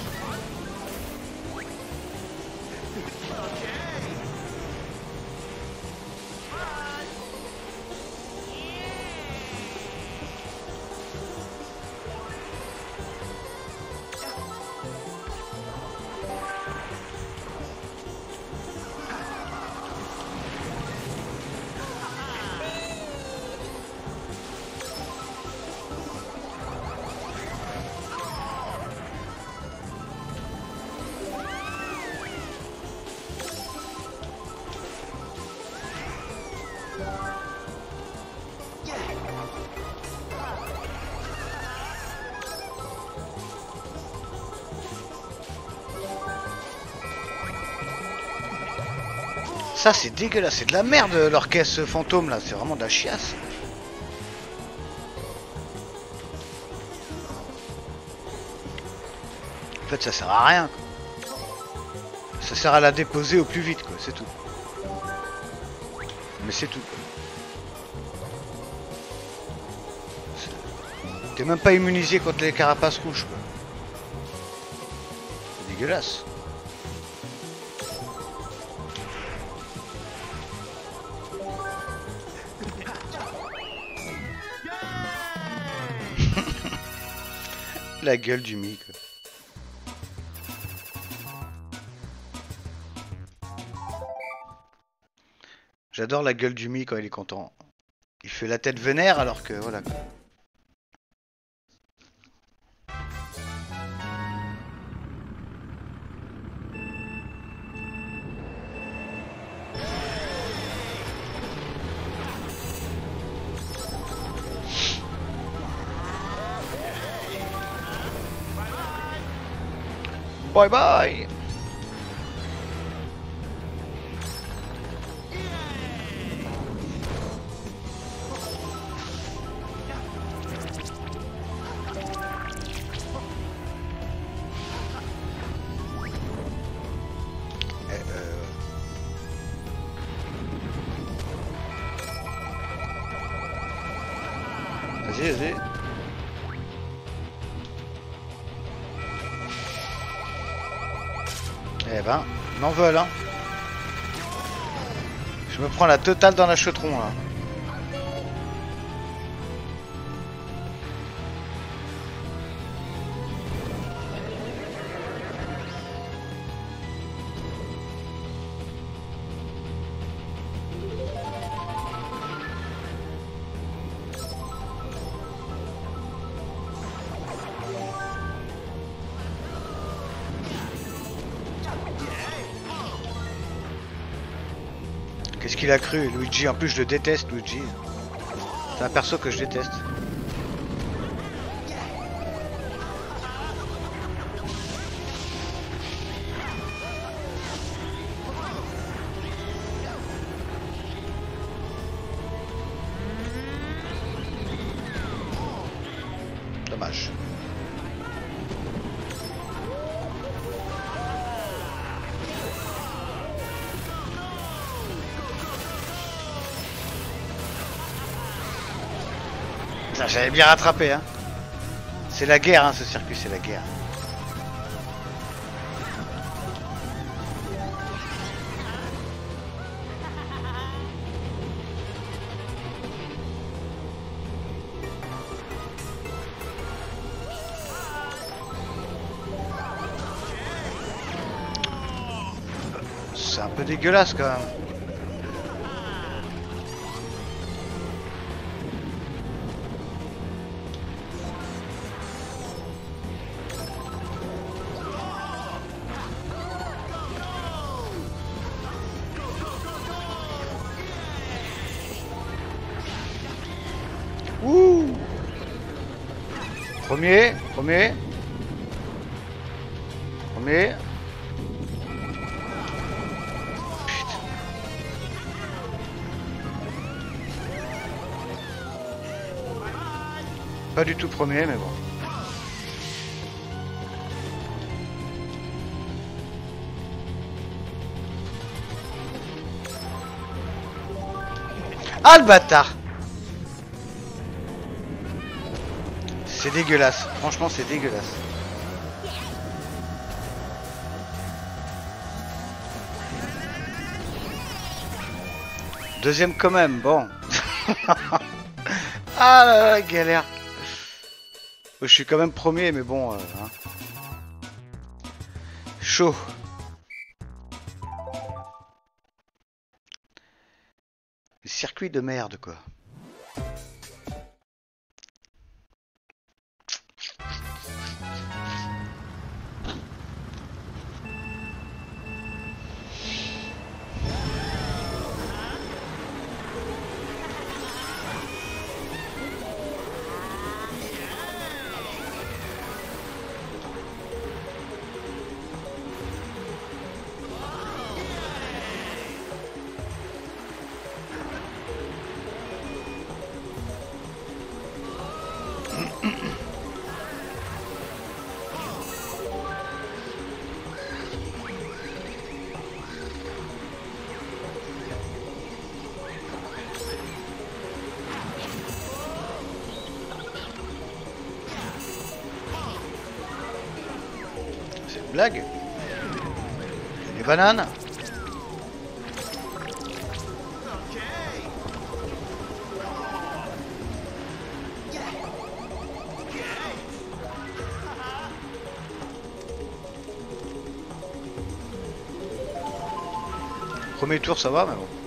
Ça c'est dégueulasse, c'est de la merde leur caisse fantôme là, c'est vraiment de la chiasse. En fait ça sert à rien quoi. Ça sert à la déposer au plus vite quoi, c'est tout. Mais c'est tout. T'es même pas immunisé contre les carapaces rouges quoi. C'est dégueulasse. La gueule du Mii quoi. J'adore la gueule du Mii quand il est content. Il fait la tête vénère alors que voilà quoi. Bye bye. Vas-y, vas-y. Eh ben, m'en veulent, hein. Je me prends la totale dans la chaudron, là. Qu'est-ce qu'il a cru, Luigi? En plus, je le déteste, Luigi. C'est un perso que je déteste. Dommage. J'avais bien rattrapé, hein. C'est la guerre, hein, ce circuit, c'est la guerre. C'est un peu dégueulasse quand même. Ouh. Premier, premier. Premier. Putain. Pas du tout premier, mais bon. Ah, le bâtard! C'est dégueulasse, franchement c'est dégueulasse. Deuxième quand même, bon. Ah là là, galère. Je suis quand même premier, mais bon. Euh, hein. Chaud. Circuit de merde quoi. Blague. Les bananes. Premier tour ça va mais bon.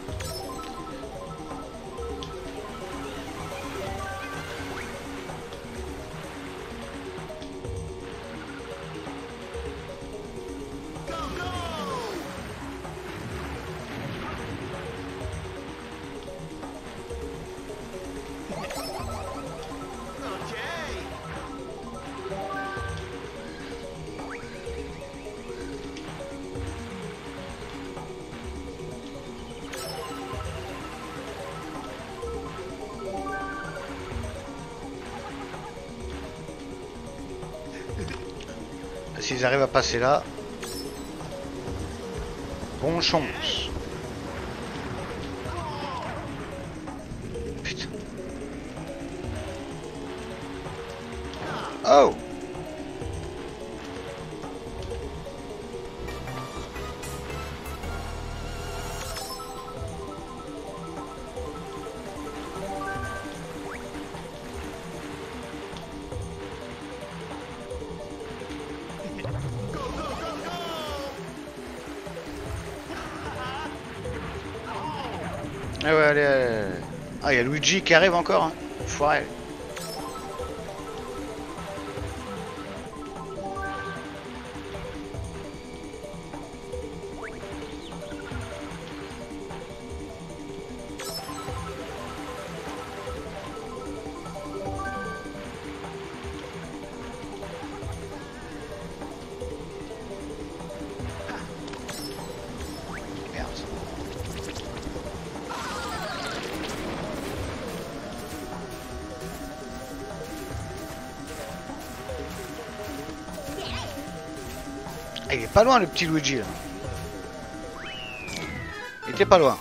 s'ils arrivent à passer là. Bonne chance. Putain. Oh. Ah ouais, allez, allez, allez. Ah, il y a Luigi qui arrive encore, hein. Foiré. Ah, il est pas loin le petit Luigi là. Il était pas loin.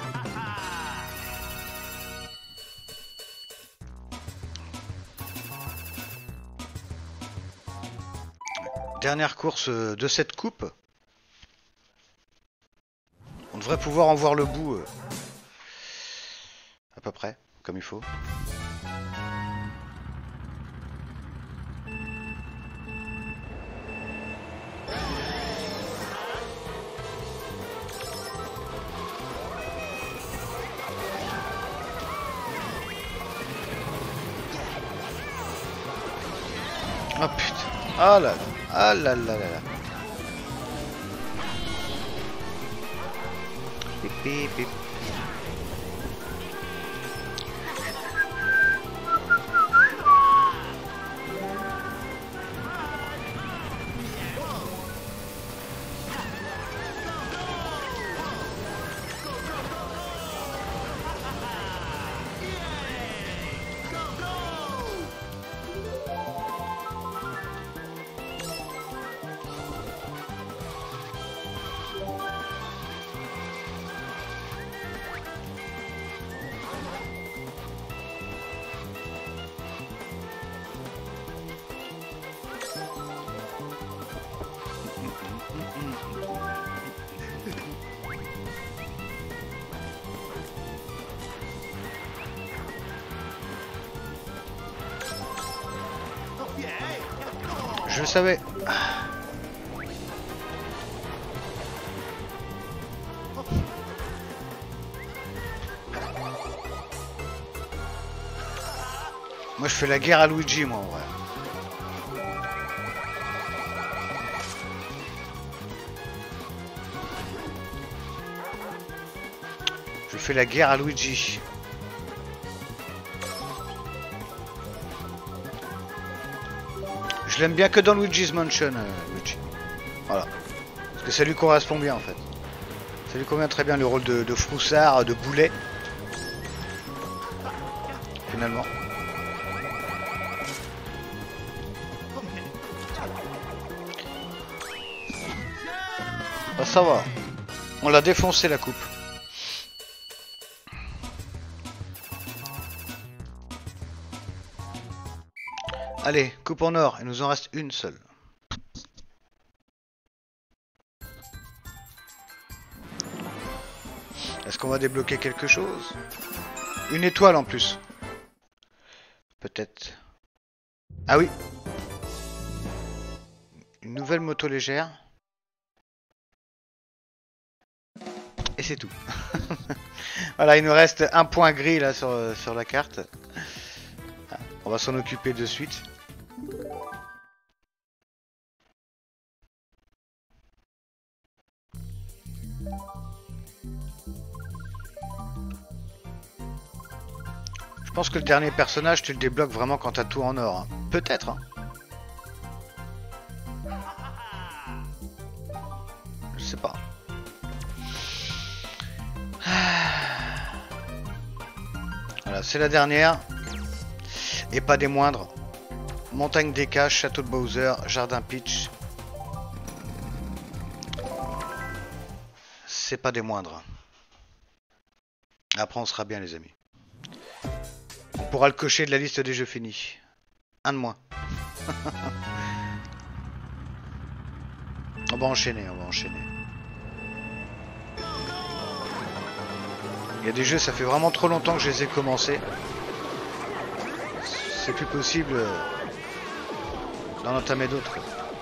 Dernière course de cette coupe. On devrait pouvoir en voir le bout. Euh, à peu près, comme il faut. Oh putain. Ah là là. Ah là là là là. Pip pip pip. Je le savais. Moi je fais la guerre à Luigi moi en vrai. Je fais la guerre à Luigi. Je l'aime bien que dans Luigi's Mansion, euh, Luigi. Voilà. Parce que ça lui correspond bien en fait. Ça lui convient très bien le rôle de, de froussard, de boulet. Finalement. Ah, ça va. On l'a défoncé la coupe. Allez, coupe en or, il nous en reste une seule. Est-ce qu'on va débloquer quelque chose? Une étoile en plus. Peut-être. Ah oui. Une nouvelle moto légère. Et c'est tout. Voilà, il nous reste un point gris là sur, sur la carte. On va s'en occuper de suite. Je pense que le dernier personnage, tu le débloques vraiment quand t'as tout en or. Hein. Peut-être. Hein. Je sais pas. Voilà, c'est la dernière. Et pas des moindres. Montagne des Caches, Château de Bowser, Jardin Peach c'est pas des moindres. Après on sera bien les amis. On pourra le cocher de la liste des jeux finis. Un de moins. On va enchaîner, on va enchaîner. Il y a des jeux, ça fait vraiment trop longtemps que je les ai commencés. C'est plus possible d'en entamer d'autres.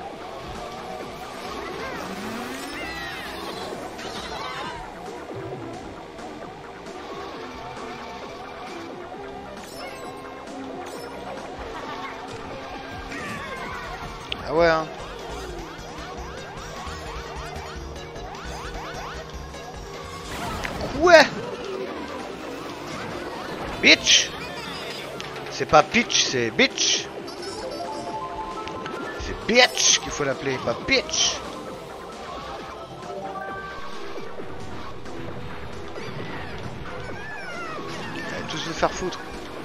Ah ouais hein. Ouais. Bitch. C'est pas pitch, c'est bitch. C'est bitch qu'il faut l'appeler, pas bitch. Allez tous se faire foutre.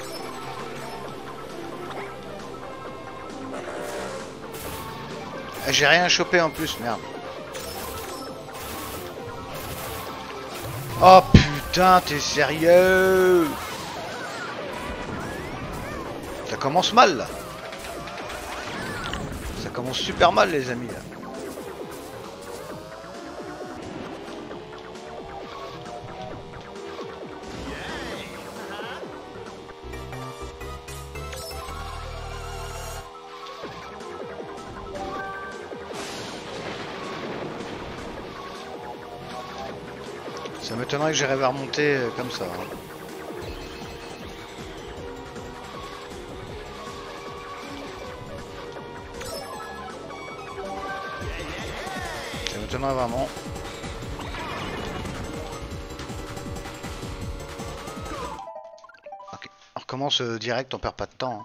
J'ai rien chopé en plus, merde. Oh putain, t'es sérieux? Ça commence mal là. Ça commence super mal les amis là. Ça m'étonnerait que j'arrive à remonter comme ça. Hein. Ça m'étonnerait vraiment. Ok, on recommence direct, on perd pas de temps.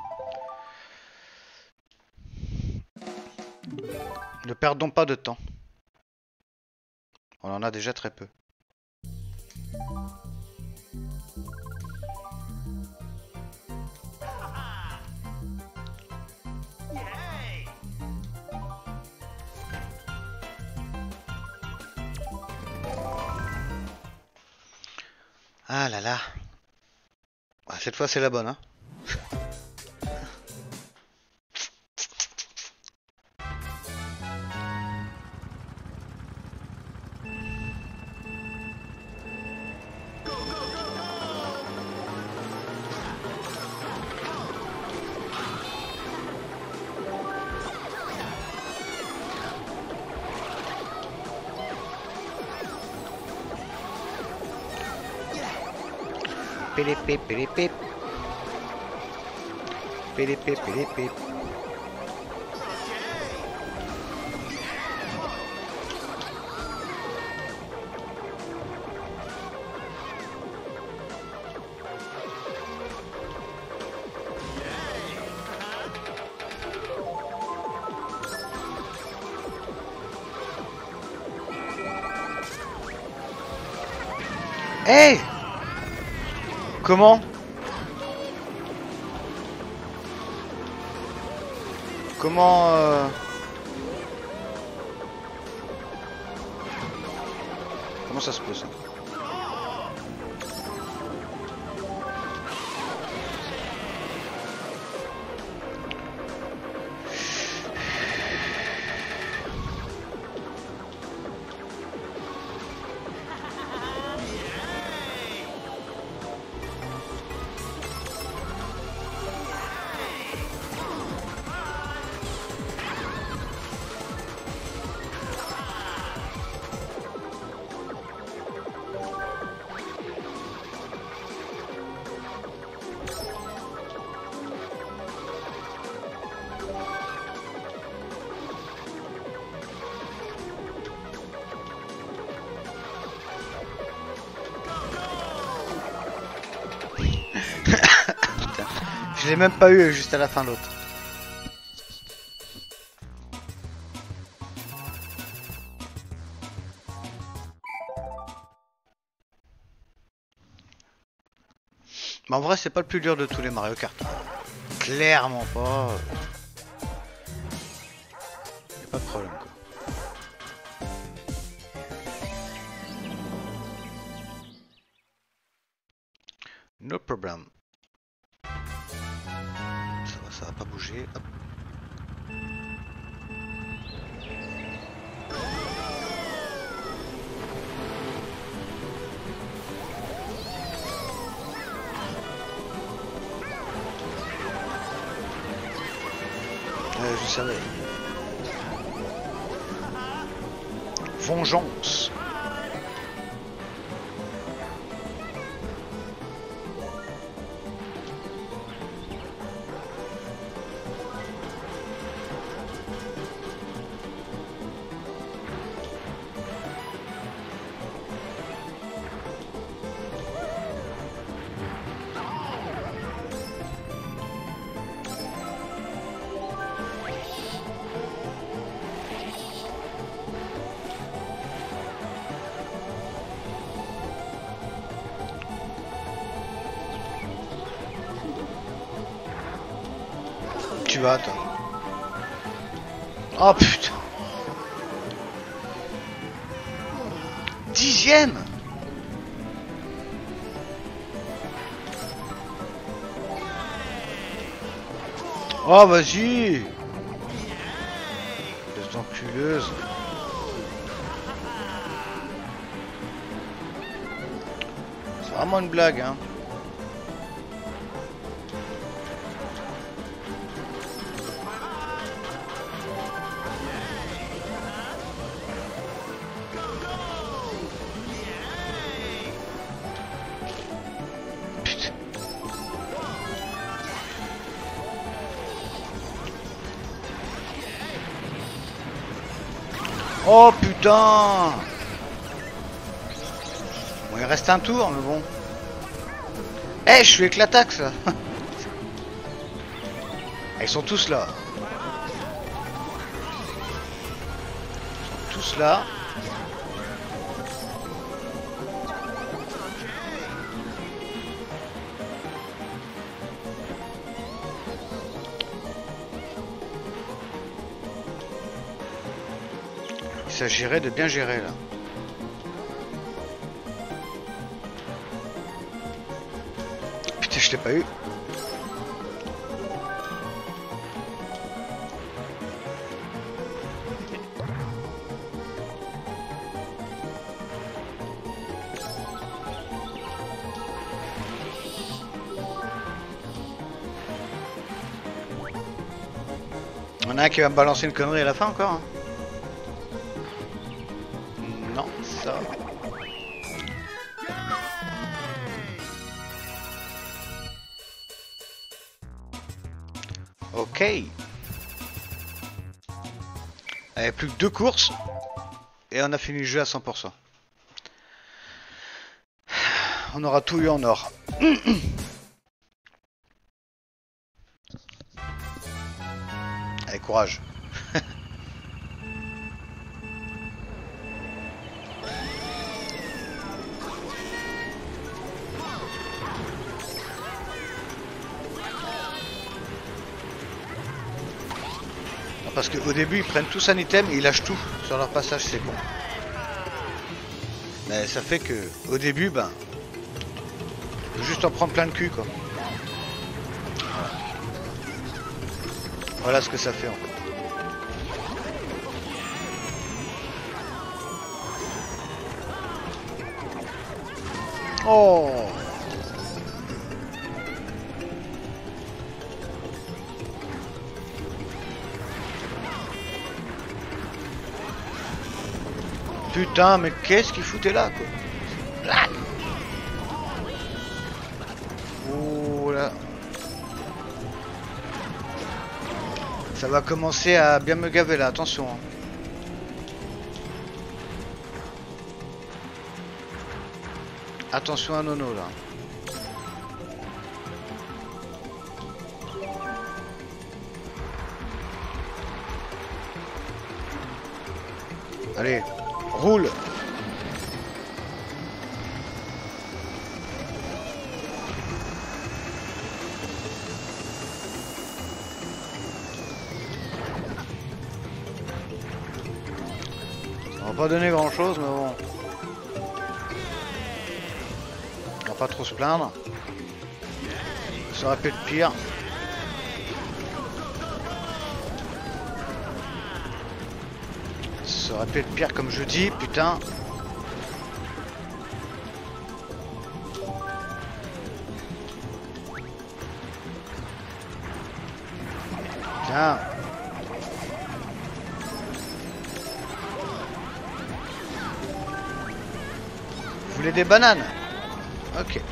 Hein. Ne perdons pas de temps. On en a déjà très peu. Ah là là. Cette fois c'est la bonne hein. Pélépé, pélépé. Pélépé, pélépé. Hey! Comment? Comment euh... Comment ça se peut ça? Je l'ai même pas eu juste à la fin l'autre. Mais en vrai c'est pas le plus dur de tous les Mario Kart. Clairement pas. Y'a pas de problème quoi. No problem. Ça va, ça va pas bouger. Hop. Euh, je savais. Vengeance. Tu vas, toi. Oh putain. Dixième. Oh vas-y. Les enculeuses. C'est vraiment une blague, hein. Oh putain. Bon, il reste un tour, mais bon. Eh, hey, je suis avec l'attaque, ça. Ils sont tous là. Ils sont tous là. Il s'agirait de bien gérer là. Putain, je l'ai pas eu. Il y en a un qui va me balancer une connerie à la fin encore, hein. Non, ça. Ok. Allez, plus que deux courses. Et on a fini le jeu à cent pour cent. On aura tout eu en or. Allez, courage. Parce qu'au début ils prennent tous un item et ils lâchent tout sur leur passage, c'est con. Mais ça fait que au début, ben, faut juste en prendre plein le cul quoi. Voilà, voilà ce que ça fait en fait. Oh! Putain, mais qu'est-ce qu'il foutait là, quoi? Ah, oh là. Ça va commencer à bien me gaver là, attention. Hein. Attention à Nono là. Allez, roule. Ça va pas donner grand chose, mais bon. On va pas trop se plaindre. Ça aurait pu être pire. Ça aurait pu être pire comme je dis, putain. Putain. Vous voulez des bananes? Ok.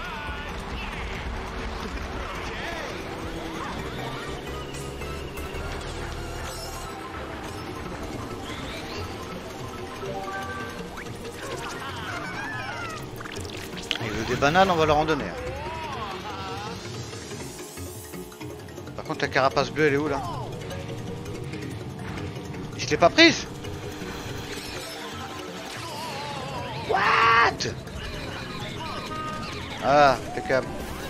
Il veut des bananes, on va leur en donner. Par contre, la carapace bleue, elle est où là? Je l'ai pas prise? What? Ah, impeccable.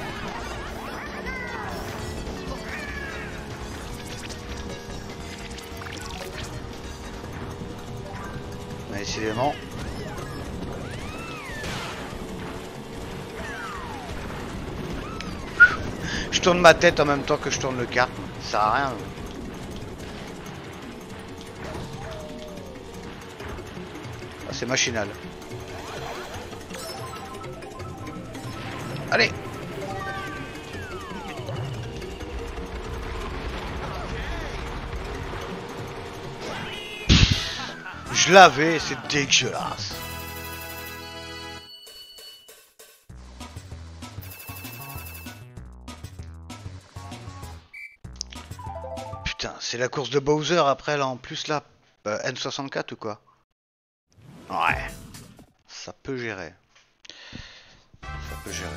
Mais décidément. Je tourne ma tête en même temps que je tourne le kart. Ça sert à rien. Ah, c'est machinal. Allez. Je l'avais, c'est dégueulasse. Putain, c'est la course de Bowser après là en plus là. Euh, N soixante-quatre ou quoi? Ouais. Ça peut gérer. Ça peut gérer.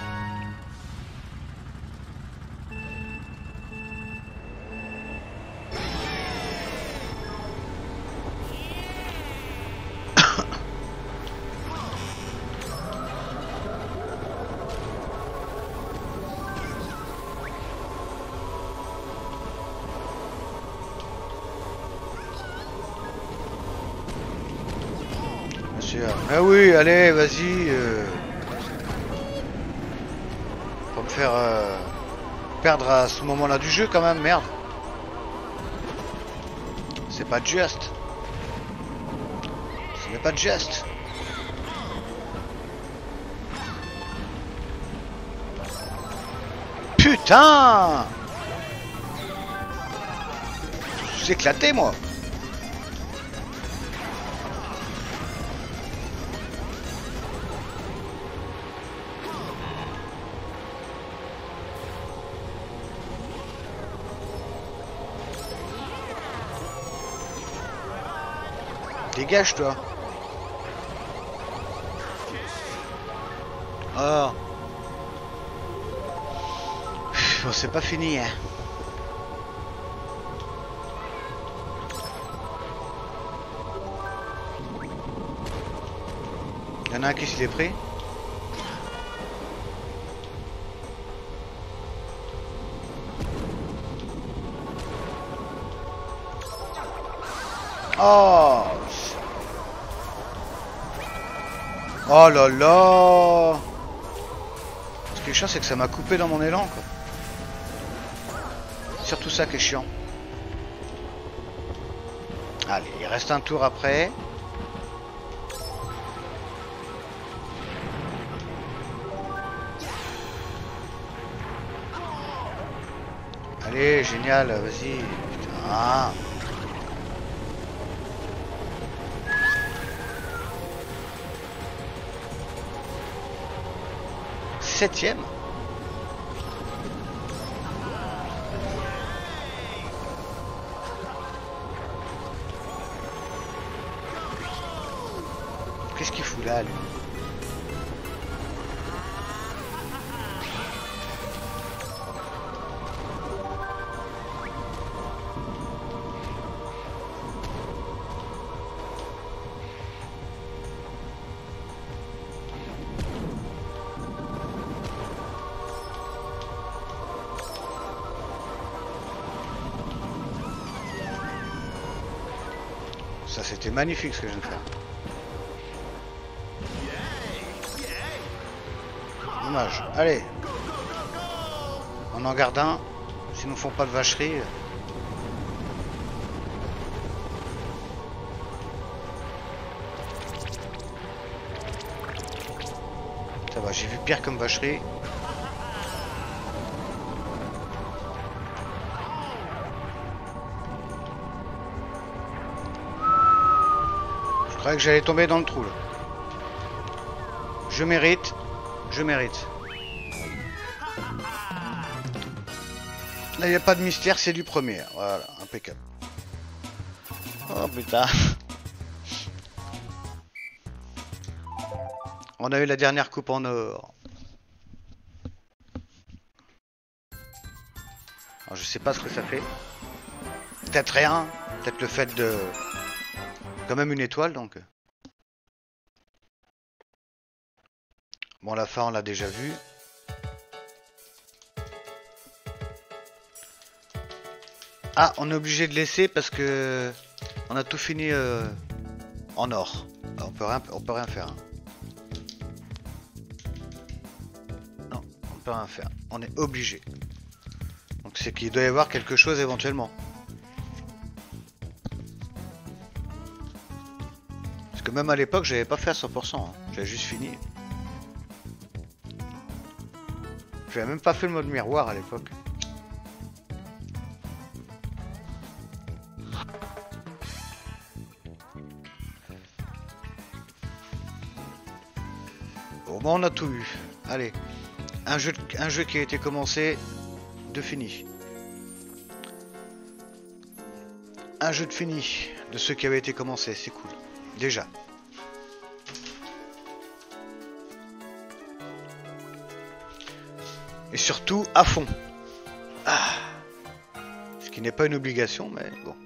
Ah oui, allez, vas-y. Euh... Pour me faire euh... perdre à ce moment-là du jeu quand même, merde. C'est pas juste. Ce n'est pas juste. Putain! Je suis éclaté moi. Dégage toi. Oh. Bon, c'est pas fini hein. Il y en a un qui s'est pris. Oh. Oh là là. Ce qui est chiant c'est que ça m'a coupé dans mon élan quoi. Surtout ça qui est chiant. Allez, il reste un tour après. Allez, génial, vas-y. Putain. Septième. Qu'est-ce qu'il fout là, lui? Ça c'était magnifique ce que je viens de faire. Dommage. Allez. On en garde un, s'ils nous font pas de vacherie. Ça va, j'ai vu pire comme vacherie. Je croyais que j'allais tomber dans le trou là. Je mérite, je mérite. Là, il n'y a pas de mystère, c'est du premier. Voilà, impeccable. Oh putain. On a eu la dernière coupe en or. Alors, je sais pas ce que ça fait. Peut-être rien. Peut-être le fait de... Quand même une étoile, donc. Bon, la fin, on l'a déjà vu. Ah, on est obligé de laisser parce que... On a tout fini euh, en or. Alors, on peut rien, on peut rien faire. Hein. Non, on peut rien faire. On est obligé. Donc c'est qu'il doit y avoir quelque chose éventuellement. Parce que même à l'époque, j'avais pas fait à cent pour cent. Hein. J'avais juste fini. J'avais même pas fait le mode miroir à l'époque. Au moins on a tout eu. Allez. Un jeu, un jeu qui a été commencé, de fini. Un jeu de fini de ceux qui avaient été commencés, c'est cool. Déjà. Et surtout à fond. Ah. Ce qui n'est pas une obligation, mais bon.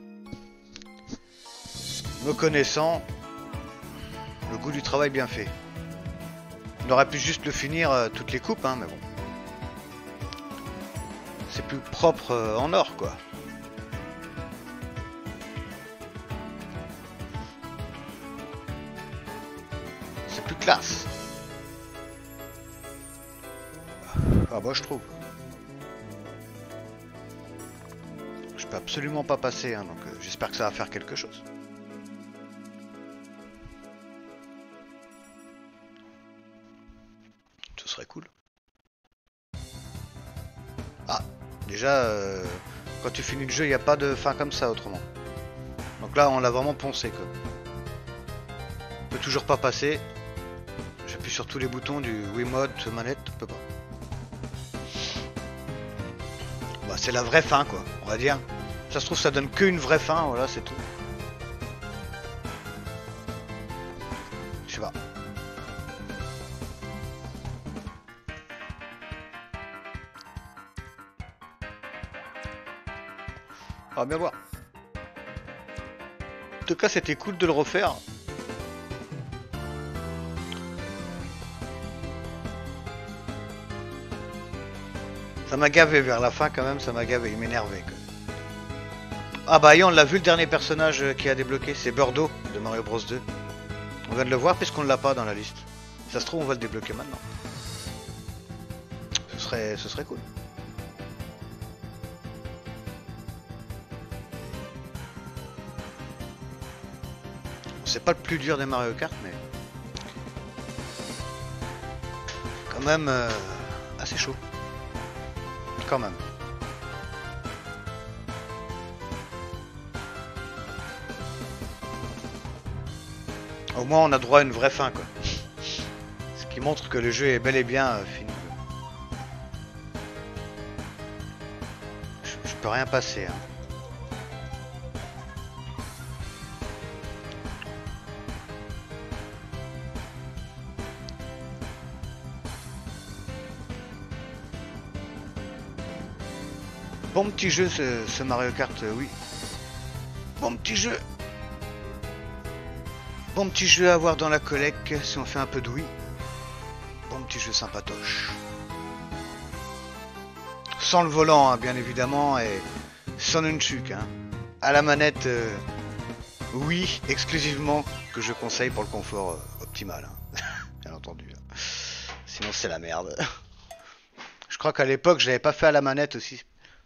Me connaissant, le goût du travail bien fait. On aurait pu juste le finir euh, toutes les coupes, hein, mais bon. C'est plus propre euh, en or, quoi. C'est plus classe. Ah bah je trouve. Je peux absolument pas passer, hein, donc euh, j'espère que ça va faire quelque chose. Ce serait cool. Ah, déjà, euh, quand tu finis le jeu, il n'y a pas de fin comme ça autrement. Donc là, on l'a vraiment poncé, quoi. On peut toujours pas passer. J'appuie sur tous les boutons du Wiimote, manette, on peut pas. Bah, c'est la vraie fin, quoi, on va dire. Ça se trouve, ça donne qu'une vraie fin, voilà, c'est tout. Je sais pas. On va bien voir. En tout cas, c'était cool de le refaire. Ça m'a gavé vers la fin quand même, ça m'a gavé, il m'énervait. Ah bah et on l'a vu, le dernier personnage qui a débloqué, c'est Birdo de Mario Bros deux. On vient de le voir puisqu'on ne l'a pas dans la liste. Ça se trouve on va le débloquer maintenant. Ce serait, ce serait cool. C'est pas le plus dur des Mario Kart mais... Quand même euh, assez chaud. Quand même. Au moins on a droit à une vraie fin quoi. Ce qui montre que le jeu est bel et bien euh, fini. Je, je peux rien passer. Hein. Bon petit jeu ce, ce Mario Kart, euh, oui. Bon petit jeu. Bon petit jeu à avoir dans la collecte si on fait un peu de Wii. Bon petit jeu sympatoche. Sans le volant, hein, bien évidemment, et sans nunchuk. Hein. À la manette, euh, oui, exclusivement, que je conseille pour le confort euh, optimal. Hein. Bien entendu. Hein. Sinon c'est la merde. Je, crois qu'à l'époque, je l'avais pas fait à la manette aussi.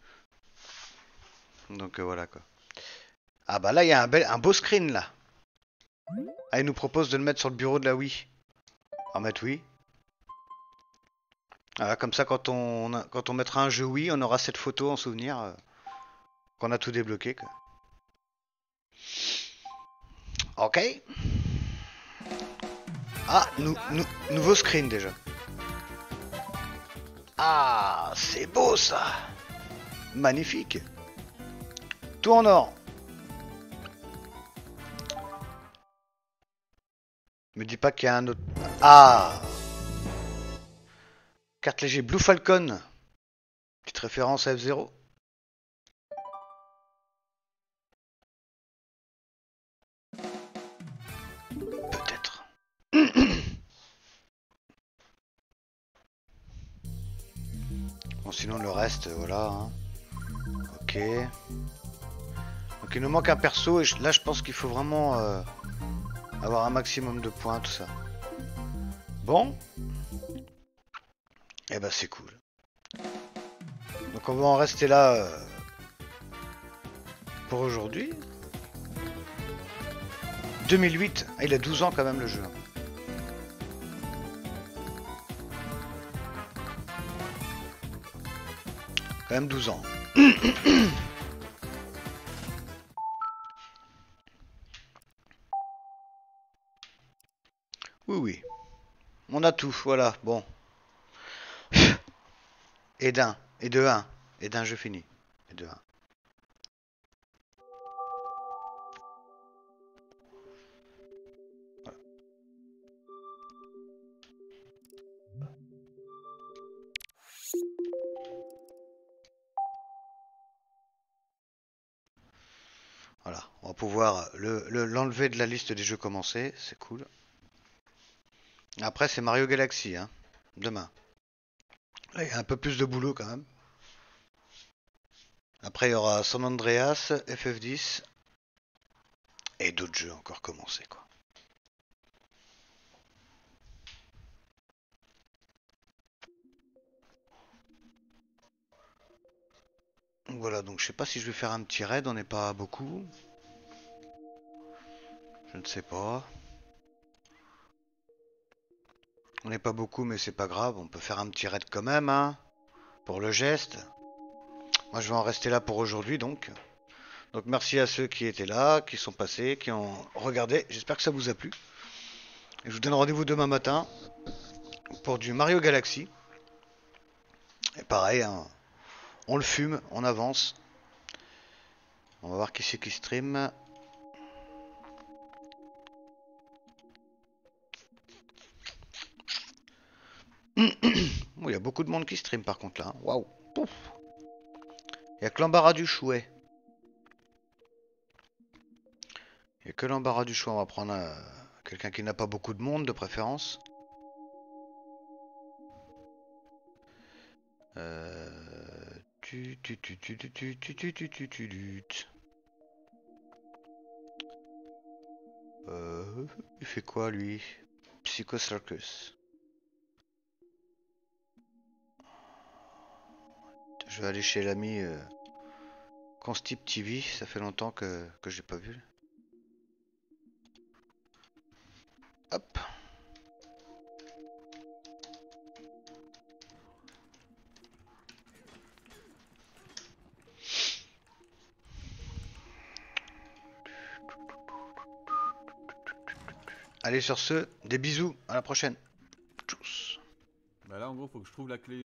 Donc euh, voilà quoi. Ah bah là, il y a un, bel, un beau screen là. Ah, il nous propose de le mettre sur le bureau de la Wii. On va mettre oui. Ah, comme ça, quand on, a- quand on mettra un jeu Wii, on aura cette photo en souvenir euh, qu'on a tout débloqué quoi. Ok. Ah, nou, nou- nouveau screen déjà. Ah, c'est beau ça. Magnifique. Tout en or. Me dis pas qu'il y a un autre. Ah, carte léger Blue Falcon. Petite référence à F zéro. Peut-être. Bon, sinon le reste, voilà. Hein. Ok. Donc il nous manque un perso et je- là je pense qu'il faut vraiment euh, avoir un maximum de points, tout ça. Bon. Eh ben c'est cool. Donc on va en rester là euh, pour aujourd'hui. deux mille huit, ah, il a douze ans quand même le jeu. Quand même douze ans. Oui, oui. On a tout, voilà, bon. Et d'un, et de un, et d'un jeu fini. Et de un. Voilà, on va pouvoir le, le- l'enlever de la liste des jeux commencés, c'est cool. Après c'est Mario Galaxy, hein, demain. Là il y a un peu plus de boulot quand même. Après il y aura San Andreas, F F dix et d'autres jeux encore commencés quoi. Voilà, donc je sais pas si je vais faire un petit raid, on n'est pas beaucoup. Je ne sais pas. On n'est pas beaucoup mais c'est pas grave, on peut faire un petit raid quand même, hein, pour le geste. Moi je vais en rester là pour aujourd'hui donc. Donc merci à ceux qui étaient là, qui sont passés, qui ont regardé. J'espère que ça vous a plu. Et je vous donne rendez-vous demain matin pour du Mario Galaxy. Et pareil, hein, on le fume, on avance. On va voir qui c'est qui stream. Il y a beaucoup de monde qui stream par contre là. Waouh. Il y a que l'embarras du chouet. Il y a que l'embarras du choix. On va prendre euh, quelqu'un qui n'a pas beaucoup de monde de préférence. Euh... Tu, tu, tu, tu, tu, tu, tu, tu, tu, tu, tu, tu. Euh... Il fait quoi lui? Psycho Circus. Je vais aller chez l'ami euh, Constip T V. Ça fait longtemps que, que j'ai pas vu. Hop. Allez sur ce, des bisous, à la prochaine. Tchuss. Bah là, en gros, faut que je trouve la clé.